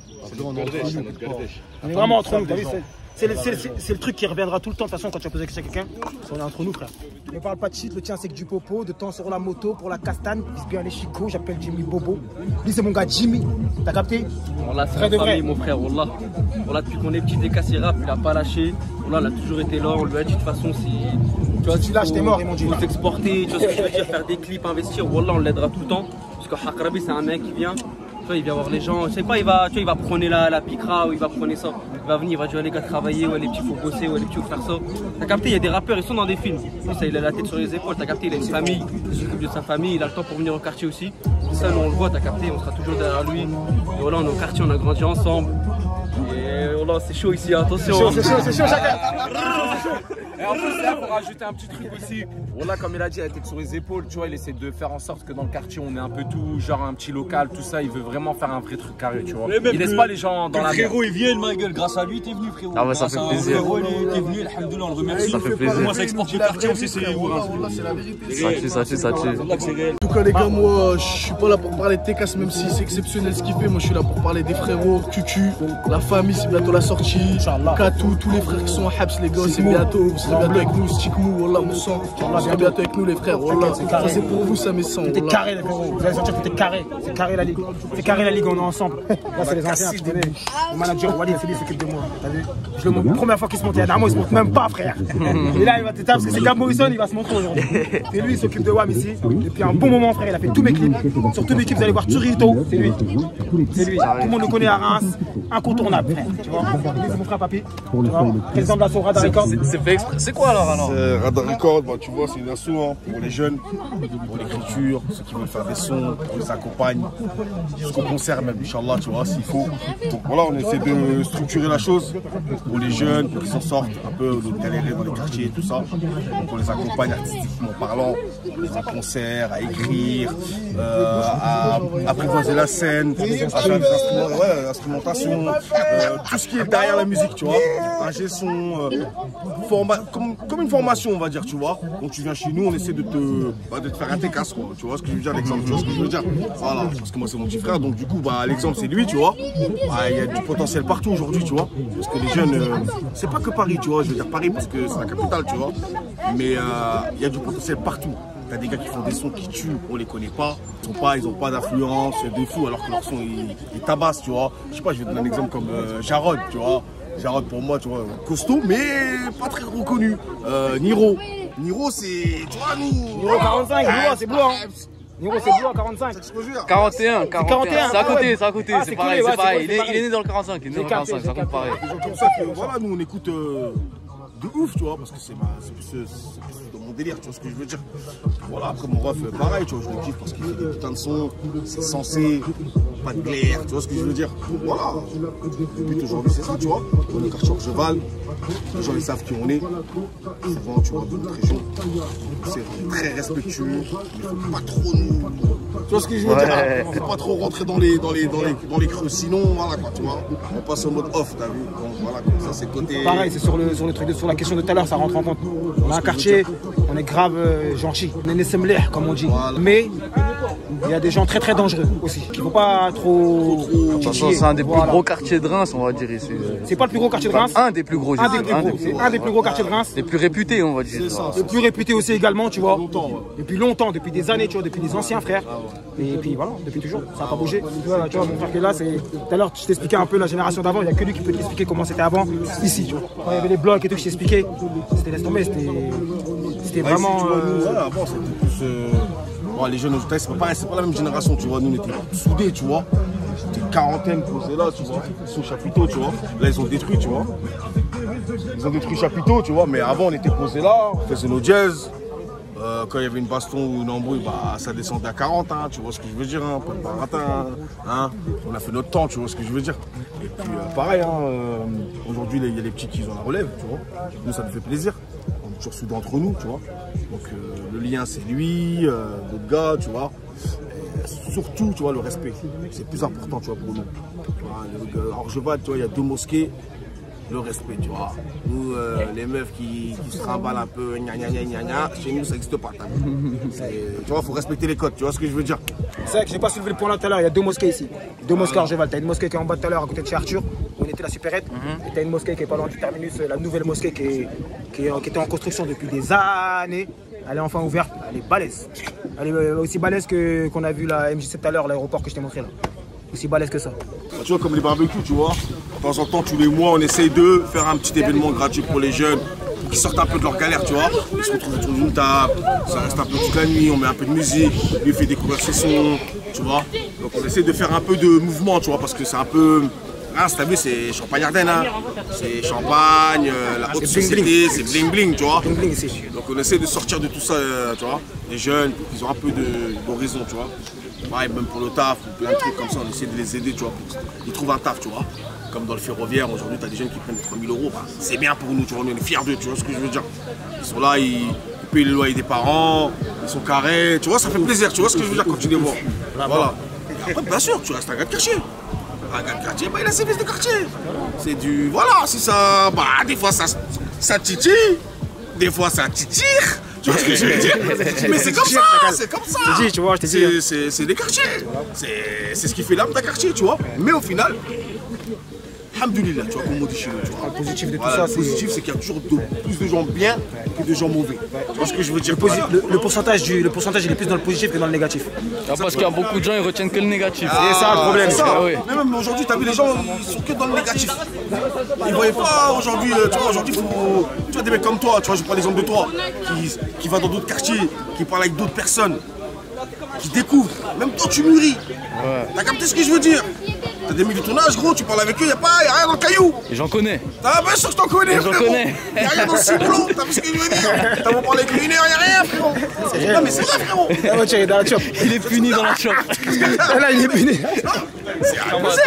On est vraiment entre nous, t'as vu? C'est le, le truc qui reviendra tout le temps de toute façon quand tu vas poser la question à quelqu'un. On est entre nous, frère. Ne parle pas de shit, le tien c'est que du popo, de temps sur la moto pour la castagne. Vise bien les chicots, j'appelle Jimmy Bobo. Lui c'est mon gars Jimmy, t'as capté? Wallah, c'est la famille, mon frère, Wallah. Wallah, depuis qu'on est petit, dès cassé rap, il a pas lâché. Wallah, il a toujours été là, on lui a dit de toute façon, si. Tu vois, si tu lâches, t'es mort, ils m'ont dit. Il faut s'exporter, tu vois ce que je veux dire, faire des clips, investir. Wallah, on l'aidera tout le temps. Parce que Hakrabi, c'est un mec qui vient. Tu vois, il vient voir les gens, je sais pas, il va, tu vois, il va prendre la, la picra ou il va prendre ça. Il va venir, il va dire les gars travailler, ouais, les petits faut bosser, ouais, les petits faut faire ça. T'as capté, il y a des rappeurs, ils sont dans des films. Lui, ça, il a la tête sur les épaules, t'as capté, il a une famille, il s'occupe de sa famille, il a le temps pour venir au quartier aussi. Ça, nous on le voit, t'as capté, on sera toujours derrière lui. Et voilà, on est au quartier, on a grandi ensemble. Et voilà, c'est chaud ici, attention. C'est chaud, c'est chaud, chacun. Et en plus, là, pour rajouter un petit truc aussi, voilà, comme il a dit, la tête sur les épaules, tu vois, il essaie de faire en sorte que dans le quartier, on ait un peu tout, genre un petit local, tout ça. Il veut vraiment faire un vrai truc carré, tu vois. Il laisse pas les gens dans la merde. Frérot, il vient, ma gueule, grâce à lui, t'es venu, frérot. Ah ouais, ça fait plaisir. Frérot, il est venu, alhamdoulilah, on le remercie. Ça fait plaisir. Moi, ça exporte le quartier, on sait c'est où. Ça tue, ça tue, ça tue. En tout cas, les gars, moi, je suis pas là pour parler de T K, même si c'est exceptionnel ce qu'il fait. Moi, je suis là pour parler des frérots, Cucu, la famille, c'est bientôt la sortie. Katou, tous les frères qui sont à Habs, les gars, c'est bientôt. Vous serez bientôt avec nous, Stikmou, Wallah, Moussan. Vous serez bientôt avec nous, les frères. Wallah, ça c'est pour vous, ça, mes sangs. T'es carré, les frérots. Vous allez sentir que t'es carré. C'est carré la ligue. C'est carré la ligue, on est ensemble. Là, c'est les anciens, tu connais. Le manager, Walid, c'est lui qui s'occupe de moi. T'as vu? Je le montre. Première fois qu'il se monte, il se monte même pas, frère. Et là, il va t'éteindre parce que c'est Gab Morrison, il va se montrer aujourd'hui. Et lui, il s'occupe de Wam ici. Depuis un bon moment, frère. Il a fait tous mes clips. Sur tous mes clips, vous allez voir Turito. C'est lui. C'est lui. Tout le monde le connaît à Reims. Incontournable, frère. Tu vois? Lui, c'est mon frère Papi. Tu vois? Président de l'assaut Radar Record. C'est fait exprès. C'est quoi alors alors? Radar Record, bah, tu vois, c'est une asso hein, pour les jeunes, pour l'écriture, ceux qui veulent faire des sons, on les accompagne, jusqu'au concert même, Inch'Allah, tu vois, s'il faut. Donc voilà, on essaie de structurer la chose pour les jeunes, pour qu'ils s'en sortent un peu de galérer dans les quartiers et tout ça. Donc on les accompagne artistiquement parlant, à concert, à écrire, euh, à apprivoiser la scène, à faire des instruments, ouais, l'instrumentation, euh, tout ce qui est derrière la musique, tu vois, ingé son, euh, forma comme, comme une formation, on va dire, tu vois. Donc tu viens chez nous, on essaie de te, bah, de te faire un T K, quoi. Tu vois ce que je veux dire, l'exemple, tu vois ce que je veux dire. Voilà, parce que moi c'est mon petit frère, donc du coup, bah, l'exemple c'est lui, tu vois. Bah, il y a du potentiel partout aujourd'hui, tu vois. Parce que les jeunes, euh, c'est pas que Paris, tu vois. Je veux dire Paris parce que c'est la capitale, tu vois. Mais euh, il y a du potentiel partout. T'as des gars qui font des sons qui tuent, on les connaît pas, ils sont pas, ils ont pas d'influence de fou alors que leur son ils, ils tabassent, tu vois. Je sais pas, je vais te donner un exemple comme euh, Jarod, tu vois. Jarod pour moi, tu vois, costaud, mais pas très reconnu. Euh, Niro, Niro c'est, tu vois, nous. Niro quarante-cinq, Niro c'est beau, hein. Niro c'est beau à quarante-cinq. quarante et un, quarante et un. C'est à côté, c'est à côté, Ah, c'est c'est pareil, collé, c'est ouais, pareil. c'est Il est, pareil. il est né dans le quarante-cinq, il est né dans le quarante-cinq, ça compte pareil. C'est pour ça que, voilà, nous on écoute euh, de ouf, tu vois, parce que c'est plus, plus dans mon délire, tu vois ce que je veux dire. Voilà, après mon ref, pareil, tu vois, je le kiffe parce qu'il fait des putains de sons, c'est censé, pas de glaire, tu vois ce que je veux dire. Voilà, le but aujourd'hui c'est ça, tu vois. On est quartier Orgeval, les gens ils savent qui on est, souvent, tu vois, de notre région. C'est très respectueux, mais il faut pas trop nous. Tu vois ce que je veux Ouais. dire, hein. Faut pas trop rentrer dans les, dans les, dans les, dans les creux, sinon, voilà quoi, tu vois. On passe en mode off, t'as vu. Donc voilà, comme ça c'est côté. Pareil, c'est sur le, sur le truc de, sur la question de tout à l'heure, ça rentre en compte. On a un quartier, on est grave euh, gentil. On est nessemler, comme on dit. Voilà. Mais il y a des gens très très dangereux aussi, qui ne faut pas trop. De toute façon, c'est un des plus voilà. gros quartiers de Reims, on va dire ici. C'est pas le plus gros quartier de Reims. Un des plus gros. Un des plus gros. C'est un des plus gros quartiers de Reims. Les plus réputés, on va dire. Les plus réputés aussi également, tu vois. Depuis longtemps, depuis des années, tu vois, depuis des anciens frères. Et puis voilà, depuis toujours, ça n'a pas bougé. Tu vois, tu vois, mon frère qui est là, c'est. Tout à l'heure, je t'expliquais un peu la génération d'avant, il n'y a que lui qui peut t'expliquer comment c'était avant, ici, tu vois. Quand il y avait les blocs et tout, je t'expliquais, c'était laisse tomber, c'était. C'était vraiment. Ouais, nous, voilà, avant, c'était plus. Euh... Bon, les jeunes, c'est pas, pas la même génération, tu vois. Nous, on était soudés, tu vois. C'était quarantaine posés là, tu vois. Ils sont chapiteaux, tu vois. Là, ils ont détruit, tu vois. Ils ont détruit chapiteaux, tu vois. Mais avant, on était posés là, on faisait nos jazz. Euh, quand il y avait une baston ou une embrouille, bah, ça descendait à quarante, hein, tu vois ce que je veux dire, hein, pas de baratin, hein, on a fait notre temps, tu vois ce que je veux dire. Et puis euh, pareil, hein, euh, aujourd'hui il y a les petits qui ont la relève, tu vois, nous ça nous fait plaisir, on est toujours soudés entre nous, tu vois. Donc euh, le lien c'est lui, euh, d'autres gars, tu vois. Et surtout, tu vois, le respect, c'est plus important, tu vois, pour nous. Tu vois, le, Orgeval, tu vois, il y a deux mosquées. Le respect, tu vois. Nous, euh, les meufs qui, qui se trimballent un peu, gna gna gna gna gna, chez nous, ça n'existe pas. Tu vois, il faut respecter les codes, tu vois ce que je veux dire. C'est vrai que j'ai pas soulevé le point là tout à l'heure, il y a deux mosquées ici. Deux mosquées à Orgeval. T'as une mosquée qui est en bas tout à l'heure, à côté de chez Arthur, où on était la supérette. Mm-hmm. Et t'as une mosquée qui est pas loin du terminus, la nouvelle mosquée qui, est, qui, est, qui était en construction depuis des années. Elle est enfin ouverte, elle est balèze. Elle est aussi balèze que qu'on a vu la M J sept tout à l'heure, l'aéroport que je t'ai montré là. Aussi balèze que ça. Tu vois, comme les barbecues, tu vois. De temps en temps, tous les mois, on essaye de faire un petit événement gratuit pour les jeunes, pour qu'ils sortent un peu de leur galère, tu vois. Ils se retrouvent autour d'une table, ça reste un peu toute la nuit, on met un peu de musique, lui fait découvrir ses sons, tu vois. Donc on essaie de faire un peu de mouvement, tu vois, parce que c'est un peu. Hein, t'as vu, c'est champagne Ardenne, hein. C'est champagne, euh, la haute société, c'est bling bling, tu vois. Bling bling ici. Donc on essaie de sortir de tout ça, euh, tu vois. Les jeunes, ils ont un peu d'horizon, tu vois. Pareil, même pour le taf, ou plein de trucs comme ça, on essaie de les aider, tu vois, pour qu'ils trouvent un taf, tu vois. Comme dans le ferroviaire, aujourd'hui, tu as des jeunes qui prennent trois mille euros, bah, c'est bien pour nous, tu vois, on est fiers d'eux, tu vois ce que je veux dire. Ils sont là, ils, ils payent le loyer des parents, ils sont carrés, tu vois, ça fait plaisir, tu vois ce que je veux dire quand tu les vois. Voilà. Et après, bien sûr, tu restes un gars de quartier. Un gars de quartier, bah, il a ses vis de quartier. C'est du. Voilà, si ça. Bah, des fois, ça, ça titille, des fois, ça titire. Tu vois ce que je veux dire? Mais c'est comme ça, c'est comme ça. Tu vois, je t'ai dit. C'est des quartiers. C'est ce qui fait l'âme d'un quartier, tu vois. Mais au final, alhamdoulilah, tu vois, comme on dit chez nous. Tu vois. Le positif de tout voilà, ça, le positif, c'est qu'il y a toujours de, plus de gens bien que de gens mauvais. Tu vois ce que je veux dire? Le, voilà. le, le, pourcentage, du, le pourcentage, il est plus dans le positif que dans le négatif. Ah, parce qu'il y a beaucoup de gens, ils retiennent que le négatif. Ah, c'est ça le problème. Ça. Ah, oui. Mais même aujourd'hui, tu as vu, les gens, ils sont que dans le négatif. Ils ne voyaient pas aujourd'hui, tu vois, aujourd'hui, il faut. Tu vois, des mecs comme toi, tu vois, je prends l'exemple de toi, qui, qui va dans d'autres quartiers, qui parle avec d'autres personnes, qui découvrent. Même toi, tu mûris. Ouais. T'as capté ce que je veux dire? T'as des mecs de ton âge, gros, tu parles avec eux, y'a pas, y a rien dans le caillou. Et j'en connais. T'as bien sûr que je t'en connais, j'en connais. Y'a rien dans le ciblon, t'as vu ce que je veux dire? T'as beau parler avec une heure, y'a rien, frérot. Non, mais c'est vrai, frérot. Il est puni dans la chope. Là, il est puni. C'est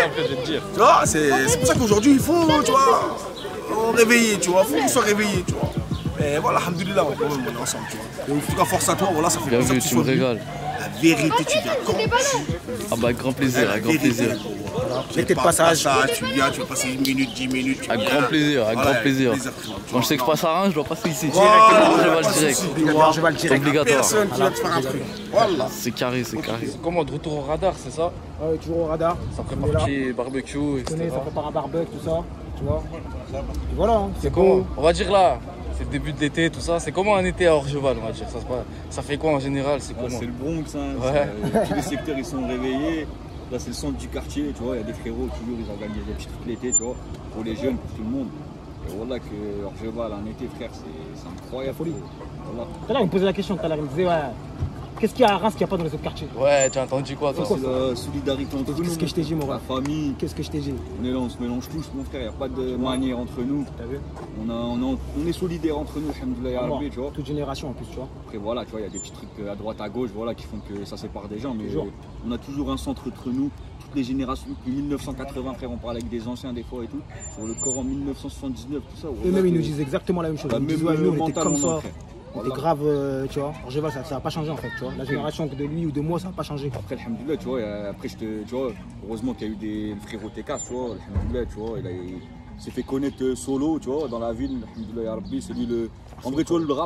tu vois, c'est pour ça qu'aujourd'hui, il faut, tu vois, on réveiller, tu vois, faut qu'on soit réveillé, tu vois. Mais voilà, alhamdoulilah, on est ensemble, tu vois. Et en tout cas, force à toi, voilà, ça fait plaisir. Bien vu, tu me régales. La vérité, tu viens quand tu... Ah bah, grand plaisir, avec grand plaisir. J'ai tes passages. Tu viens, tu vas passer une minute, dix minutes. Avec grand plaisir, avec grand plaisir. Quand je sais que je passe à Reims, je dois passer ici. Directement, je vais direct. Je vais le direct. Obligatoire. Personne qui va te faire un truc. Voilà. C'est carré, c'est carré. Comment, de retour au radar, c'est ça? Ouais, toujours au radar. Ça prépare petit barbecue, et cetera. Ça prépare un barbecue, tout ça. Tu vois. Et voilà. C'est comment? On va dire là. C'est le début de l'été, tout ça. C'est comment un été à Orgeval, on va dire? Ça, ça fait quoi en général? C'est comment? Ah, c'est le Bronx, hein. Ouais. Euh, tous les secteurs ils sont réveillés. Là c'est le centre du quartier, tu vois. Il y a des frérots toujours, ils organisent des petits trucs l'été, tu vois, pour les jeunes, pour tout le monde. Et voilà que Orgeval en été, frère, c'est incroyable. Folie. Voilà. Tout à l'heure, il me posait la question, tout à l'heure, il me disait, ouais, qu'est-ce qu'il y a à Reims qu'il n'y a pas dans les autres quartiers? Ouais, tu as entendu quoi, toi? C'est la solidarité entre nous. Qu'est-ce que je t'ai dit, mon La ref? famille. Qu'est-ce que je t'ai dit? On est là, on se mélange tous, mon frère, il n'y a pas de manière entre nous. T'as vu? On, a, on, a, on est solidaires entre nous, alhamdoulilah, bon, tu vois. Toute génération en plus, tu vois. Après, voilà, tu vois, il y a des petits trucs à droite, à gauche, voilà, qui font que ça sépare des gens, mais toujours. On a toujours un centre entre nous. Toutes les générations, depuis mille neuf cent quatre-vingts, frère, on parle avec des anciens des fois et tout, sur le Coran mille neuf cent soixante-dix-neuf, tout ça. Et même, ils nous disent exactement la même chose. La ils même disent, ouais, nous, on était comme on ça. frère. On était grave, euh, tu vois. Orgeval, ça n'a pas changé en fait, tu vois. La génération de lui ou de moi, ça n'a pas changé. Après, alhamdoulilah, tu vois, après, je te, tu vois, heureusement qu'il y a eu des frérots T K, tu vois, alhamdoulilah, tu vois, il, a, il s'est fait connaître solo, tu vois, dans la ville, alhamdoulilah, c'est lui le. En vrai, tu vois, le rap,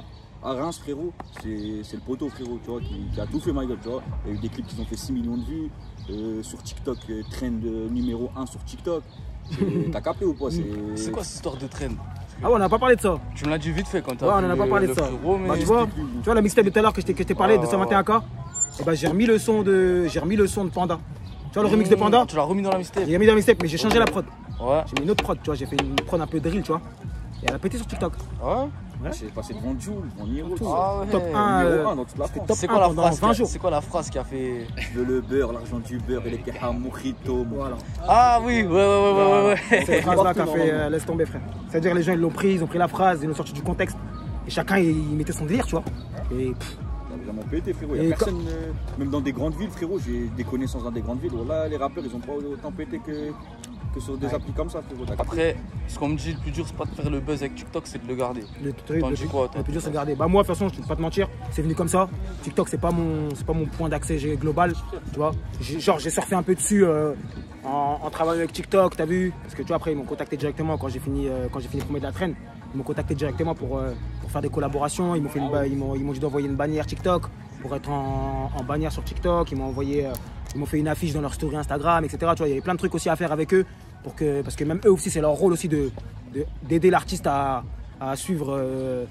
à Reims, frérot, c'est le poteau, frérot, tu vois, qui, qui a tout fait, ma gueule, tu vois. Il y a eu des clips qui ont fait six millions de vues. Euh, sur TikTok, euh, trend numéro un sur TikTok. T'as capté ou pas? C'est quoi cette histoire de trend? Ah ouais, on n'a pas parlé de ça. Tu me l'as dit vite fait quand t'as Ouais, on vu en a pas parlé de ça. Frérot, mais... Bah, tu vois, tu vois la mixtape de tout à l'heure que je t'ai parlé, de cent vingt et un K, et bah j'ai remis le son de j'ai remis le son de Panda. Tu vois le remix de Panda? Tu l'as remis dans la mixtape? J'ai remis dans la mixtape, mais j'ai changé la prod. Ouais. J'ai mis une autre prod, tu vois, j'ai fait une prod un peu drill, tu vois. Et elle a pété sur TikTok. Ouais. J'ai passé devant Jules, devant Niro, tout ah ouais. Top un, numéro euh, un dans toute la France. C'est quoi, la phrase qui a... quoi la phrase qui a fait? Je veux le beurre, l'argent du beurre et les kéha mojito. Voilà. Ah oui, ouais, ouais, ouais, ouais, ouais. C'est cette phrase-là qui a fait euh, laisse tomber, frère. C'est-à-dire, les gens ils l'ont pris, ils ont pris la phrase, ils l'ont sorti du contexte. Et chacun il, il mettait son délire, tu vois. Et pff. Ça a vraiment pété, frérot. Il y a personne, quand... euh, même dans des grandes villes, frérot, j'ai des connaissances dans des grandes villes. Là, les rappeurs ils ont pas autant pété que. Que sur des ouais. applis comme ça, frérot. Après, ce qu'on me dit, le plus dur, c'est pas de faire le buzz avec TikTok, c'est de le garder. Le, le, le, dis quoi, le plus dur, c'est de garder. Bah, moi, de toute façon, je ne vais pas te mentir, c'est venu comme ça. TikTok, c'est pas mon, c'est pas mon point d'accès global, tu vois. Genre, j'ai surfé un peu dessus euh, en, en travaillant avec TikTok, t'as vu? Parce que tu vois, après, ils m'ont contacté directement quand j'ai fini, euh, quand j'ai fini de la traîne. Ils m'ont contacté directement pour, euh, pour faire des collaborations. Ils m'ont fait une, ils m'ont, ils m'ont dit d'envoyer une bannière TikTok pour être en, en bannière sur TikTok. Ils m'ont envoyé, euh, ils m'ont fait une affiche dans leur story Instagram, et cetera. Tu vois, il y avait plein de trucs aussi à faire avec eux. Pour que, parce que même eux aussi, c'est leur rôle aussi de, d'aider l'artiste à, à suivre euh,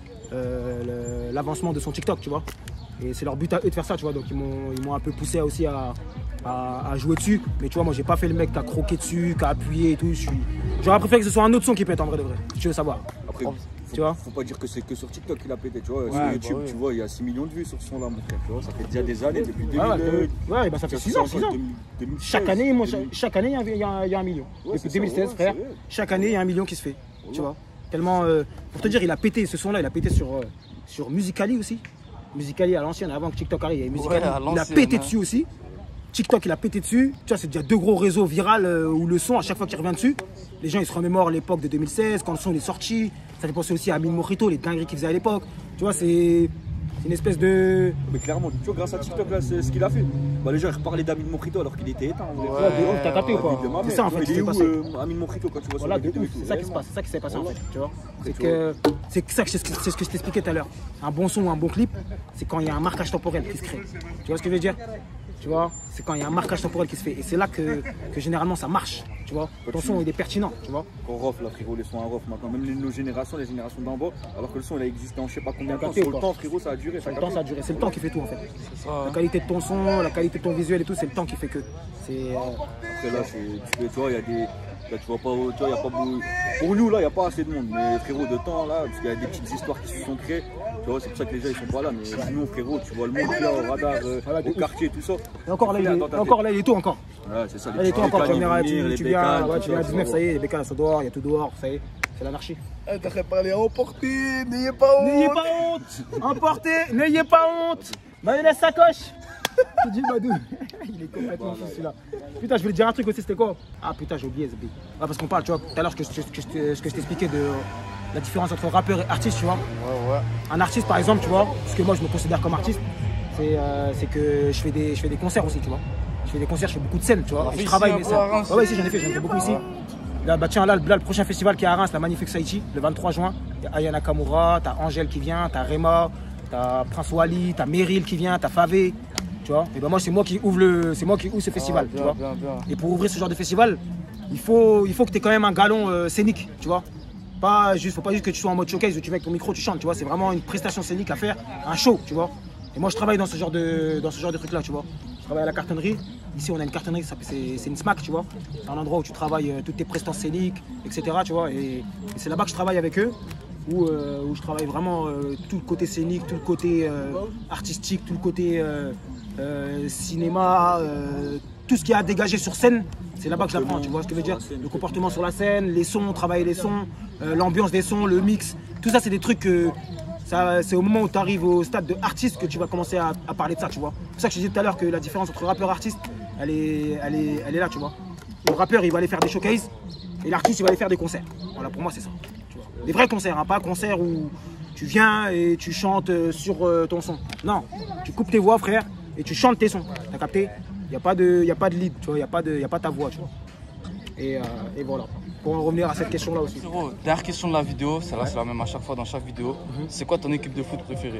euh, l'avancement de son TikTok, tu vois. Et c'est leur but à eux de faire ça, tu vois. Donc ils m'ont, ils m'ont un peu poussé aussi à, à, à jouer dessus. Mais tu vois, moi, j'ai pas fait le mec qui a croqué dessus, qui a appuyé et tout. J'aurais préféré que ce soit un autre son qui pète en vrai de vrai, si tu veux savoir. Après, faut, tu vois, faut pas dire que c'est que sur TikTok qu'il a pété, tu vois. Ouais, sur YouTube, bah ouais. tu vois, il y a six millions de vues sur ce son-là, mon frère. Tu vois, ça fait déjà des années, depuis deux mille. Ouais, ouais, ouais bah ça fait six ans, six ans. deux mille seize, chaque année, moi, chaque, chaque année, il y, y, y a un million. Ouais, depuis deux mille seize, ça, ouais, frère, chaque année, il y a un million qui se fait. Ouais. Tu vois. Tellement, euh, pour te dire, il a pété ce son-là, il a pété sur, euh, sur Musicali aussi. Musicali à l'ancienne, avant que TikTok arrive, il y avait Musicali. Ouais, il a pété hein. dessus aussi. TikTok, il a pété dessus. Tu vois, c'est déjà deux gros réseaux viraux euh, où le son, à chaque fois qu'il revient dessus, les gens ils se remémorent l'époque de deux mille seize, quand le son il est sorti. Ça fait penser aussi à Amine Mojito, les dingueries qu'il faisait à l'époque. Tu vois, c'est une espèce de. Mais clairement, tu vois, grâce à TikTok, là, c'est ce qu'il a fait. Bah, les gens ils reparlaient d'Amine Mojito alors qu'il était éteint. Ouais, ouais, t'as capté ou pas? C'est ça en fait. Il est où euh, Amine Mojito quand tu vois ça? Voilà, c'est ça qui se passe, c'est ça qui s'est passé en fait. Tu vois, c'est que c'est ça que c'est ce que je t'expliquais tout à l'heure. Un bon son ou un bon clip, c'est quand il y a un marquage temporel qui se crée. Tu vois ce que je veux dire? Tu vois, c'est quand il y a un marquage temporel qui se fait. Et c'est là que, que généralement ça marche. Tu vois, ton son il est pertinent. Tu vois. Qu'on rof là, frérot, les sons à rof maintenant. Même les, nos générations, les générations d'en bas, alors que le son il a existé en je sais pas combien de temps. Sur le temps, frérot, ça a duré. Sur le temps, ça a duré. C'est le temps qui fait tout en fait. Ça, hein. La qualité de ton son, la qualité de ton visuel et tout, c'est le temps qui fait que. C'est. Euh... Après là, tu vois, il y a des. Là, tu vois pas, tu vois, y a pas beaucoup... Pour nous, là, il n'y a pas assez de monde. Mais frérot, de temps, là, parce qu'il y a des petites histoires qui se sont créées. Tu vois, c'est pour ça que les gens, ils sont pas là. Mais sinon, frérot, tu vois le monde là, au radar, euh, voilà, au quartier, tout ça. Et encore là, il est, encore là, il est tôt encore. Ouais, c'est ça. Là, il est tôt encore. Tu viens, tu, tu viens, ouais, tu viens à dix-neuf, ça y est, les bécanes, elles sont dehors, il y a tout dehors, ça y est. C'est l'anarchie. Eh, t'as parlé à emporter, n'ayez pas honte. N'ayez pas honte. Emporter, n'ayez pas honte. Bah, la sacoche. Tu dis Badou, il est complètement fou celui-là. Putain, je voulais te dire un truc aussi, c'était quoi? Ah putain, j'ai oublié, Zbi. Ah, parce qu'on parle, tu vois, tout à l'heure, ce que je t'expliquais de la différence entre rappeur et artiste, tu vois. Ouais, ouais. Un artiste, par exemple, tu vois, parce que moi, je me considère comme artiste, c'est euh, que je fais, des, je fais des concerts aussi, tu vois. Je fais des concerts, je fais beaucoup de scènes, tu vois. Et je travaille mes scènes. Ouais, ouais, ici, j'en ai fait, j'en ai fait beaucoup ici. Là, bah tiens, là, là, le prochain festival qui est à Reims, la Magnifique Saïchi, le vingt-trois juin. T'as Aya Nakamura, t'as Angèle qui vient, t'as Rema, t'as Prince Wally, t'as Meryl qui vient, t'as Favé. Tu vois, et ben moi c'est moi qui ouvre le, c'est moi qui ouvre ce festival, ah, bien, tu vois. Bien, bien. Et pour ouvrir ce genre de festival, il faut, il faut que tu aies quand même un galon euh, scénique, tu vois. Pas juste, faut pas juste que tu sois en mode showcase où tu vas avec ton micro, tu chantes, tu vois. C'est vraiment une prestation scénique à faire, un show, tu vois. Et moi je travaille dans ce genre de, dans ce genre de trucs là, tu vois. Je travaille à la cartonnerie. Ici on a une cartonnerie, c'est une SMAC, tu vois. C'est un endroit où tu travailles euh, toutes tes prestations scéniques, et cetera. Tu vois. Et, et c'est là-bas que je travaille avec eux. Où, euh, où je travaille vraiment euh, tout le côté scénique, tout le côté euh, artistique, tout le côté euh, euh, cinéma, euh, tout ce qu'il y a à dégager sur scène, c'est là-bas que je l'apprends, tu vois ce que je veux dire. Le comportement sur la scène, les sons, travailler les sons, euh, l'ambiance des sons, le mix, tout ça c'est des trucs que c'est au moment où tu arrives au stade de artiste que tu vas commencer à, à parler de ça, tu vois. C'est pour ça que je disais tout à l'heure que la différence entre rappeur et artiste, elle est, elle, est, elle est là, tu vois. Le rappeur il va aller faire des showcases et l'artiste il va aller faire des concerts. Voilà, pour moi c'est ça. Des vrais concerts, hein, pas un concert où tu viens et tu chantes sur euh, ton son. Non, tu coupes tes voix, frère, et tu chantes tes sons. T'as capté? Il n'y a pas de, y a pas de lead, tu vois, il n'y a pas de, y a pas ta voix, tu vois. Et, euh, et voilà. Pour en revenir à cette question-là aussi. Frérot, dernière question de la vidéo, celle-là c'est la même à chaque fois dans chaque vidéo. Mm-hmm. C'est quoi ton équipe de foot préférée?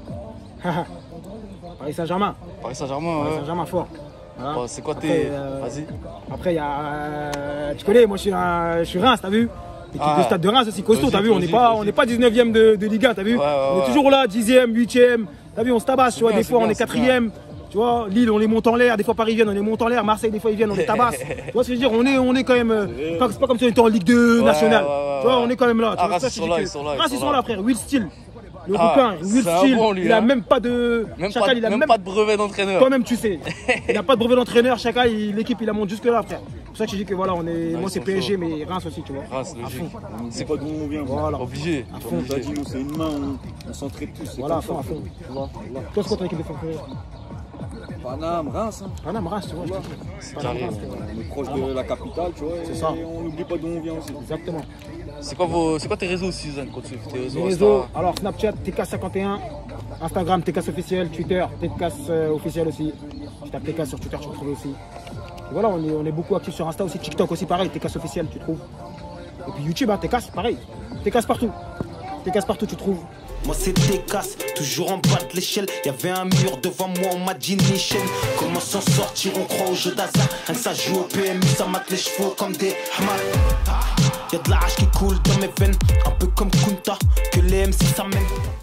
Paris Saint-Germain. Paris Saint-Germain, Paris ouais. Saint-Germain fort. Voilà. Bon, c'est quoi tes... Euh, Vas-y. Après, il y a... Euh, tu connais, moi je suis, un, je suis Reims, t'as vu? L'équipe ah, de Stade de Reims aussi costaud, t'as vu? On n'est pas, on n'est pas dix-neuvième de, de Liga, t'as vu? Ouais, ouais, on est ouais. toujours là, dixième, huitième. T'as vu, on se tabasse, tu vois, des fois bien, on est quatrième. Tu vois, Lille, on les monte en l'air, des fois Paris viennent, on les monte en l'air, Marseille, des fois ils viennent, on les tabasse. Tu vois ce que je veux dire? On est, on est quand même. C'est pas, pas comme si on était en Ligue deux ouais, nationale. Ouais, ouais, tu vois, on est quand même là. Ah, Reims, ils sont là, ils sont là. Reims, ils sont là, frère. Will Steele. Le ah, rouquin, Will Steele, bon, lui, il a hein. même pas de. Même, Chaka, pas, il a même, même pas de brevet d'entraîneur. Toi-même, tu sais. Il n'a pas de brevet d'entraîneur. Chaka, l'équipe, il la monte jusque là, frère. C'est pour ça que je dis que voilà, on est. Ah, moi, c'est P S G, mais Reims aussi, tu vois. Reims, logique. C'est pas d'où on vient. Voilà. Obligé. À fond, t'as dit, nous, c'est une main, on, on s'entraide tous. Voilà, à fond, à fond. Toi, c'est quoi ton équipe de foot préférée? Paname, Reims. Hein. Paname, Reims, tu vois. Voilà. C'est carré. On est proche de la capitale, tu vois. C'est ça. Et on n'oublie pas d'où on vient aussi. Exactement. C'est quoi, vos... quoi tes réseaux, Suzanne, quand tu tes réseaux, Les réseaux, alors Snapchat, T K cinquante et un, Instagram, T K officiel, Twitter, T K euh, officiel aussi. Tu tapes T K sur Twitter, tu retrouves aussi. Et voilà, on est, on est beaucoup actifs sur Insta aussi, TikTok aussi, pareil, T K officiel, tu trouves. Et puis YouTube, hein, T K, pareil. T K partout. T K partout, tu trouves. Moi c'était casse, toujours en bas de l'échelle. Y'avait un mur devant moi, on m'a dit Michel. Comment s'en sortir, on croit au jeu d'hasard. Rien que ça joue au P M U, ça mate les chevaux comme des hamas. Y'a de la hache qui coule dans mes veines, un peu comme Kunta, que les M C s'amènent.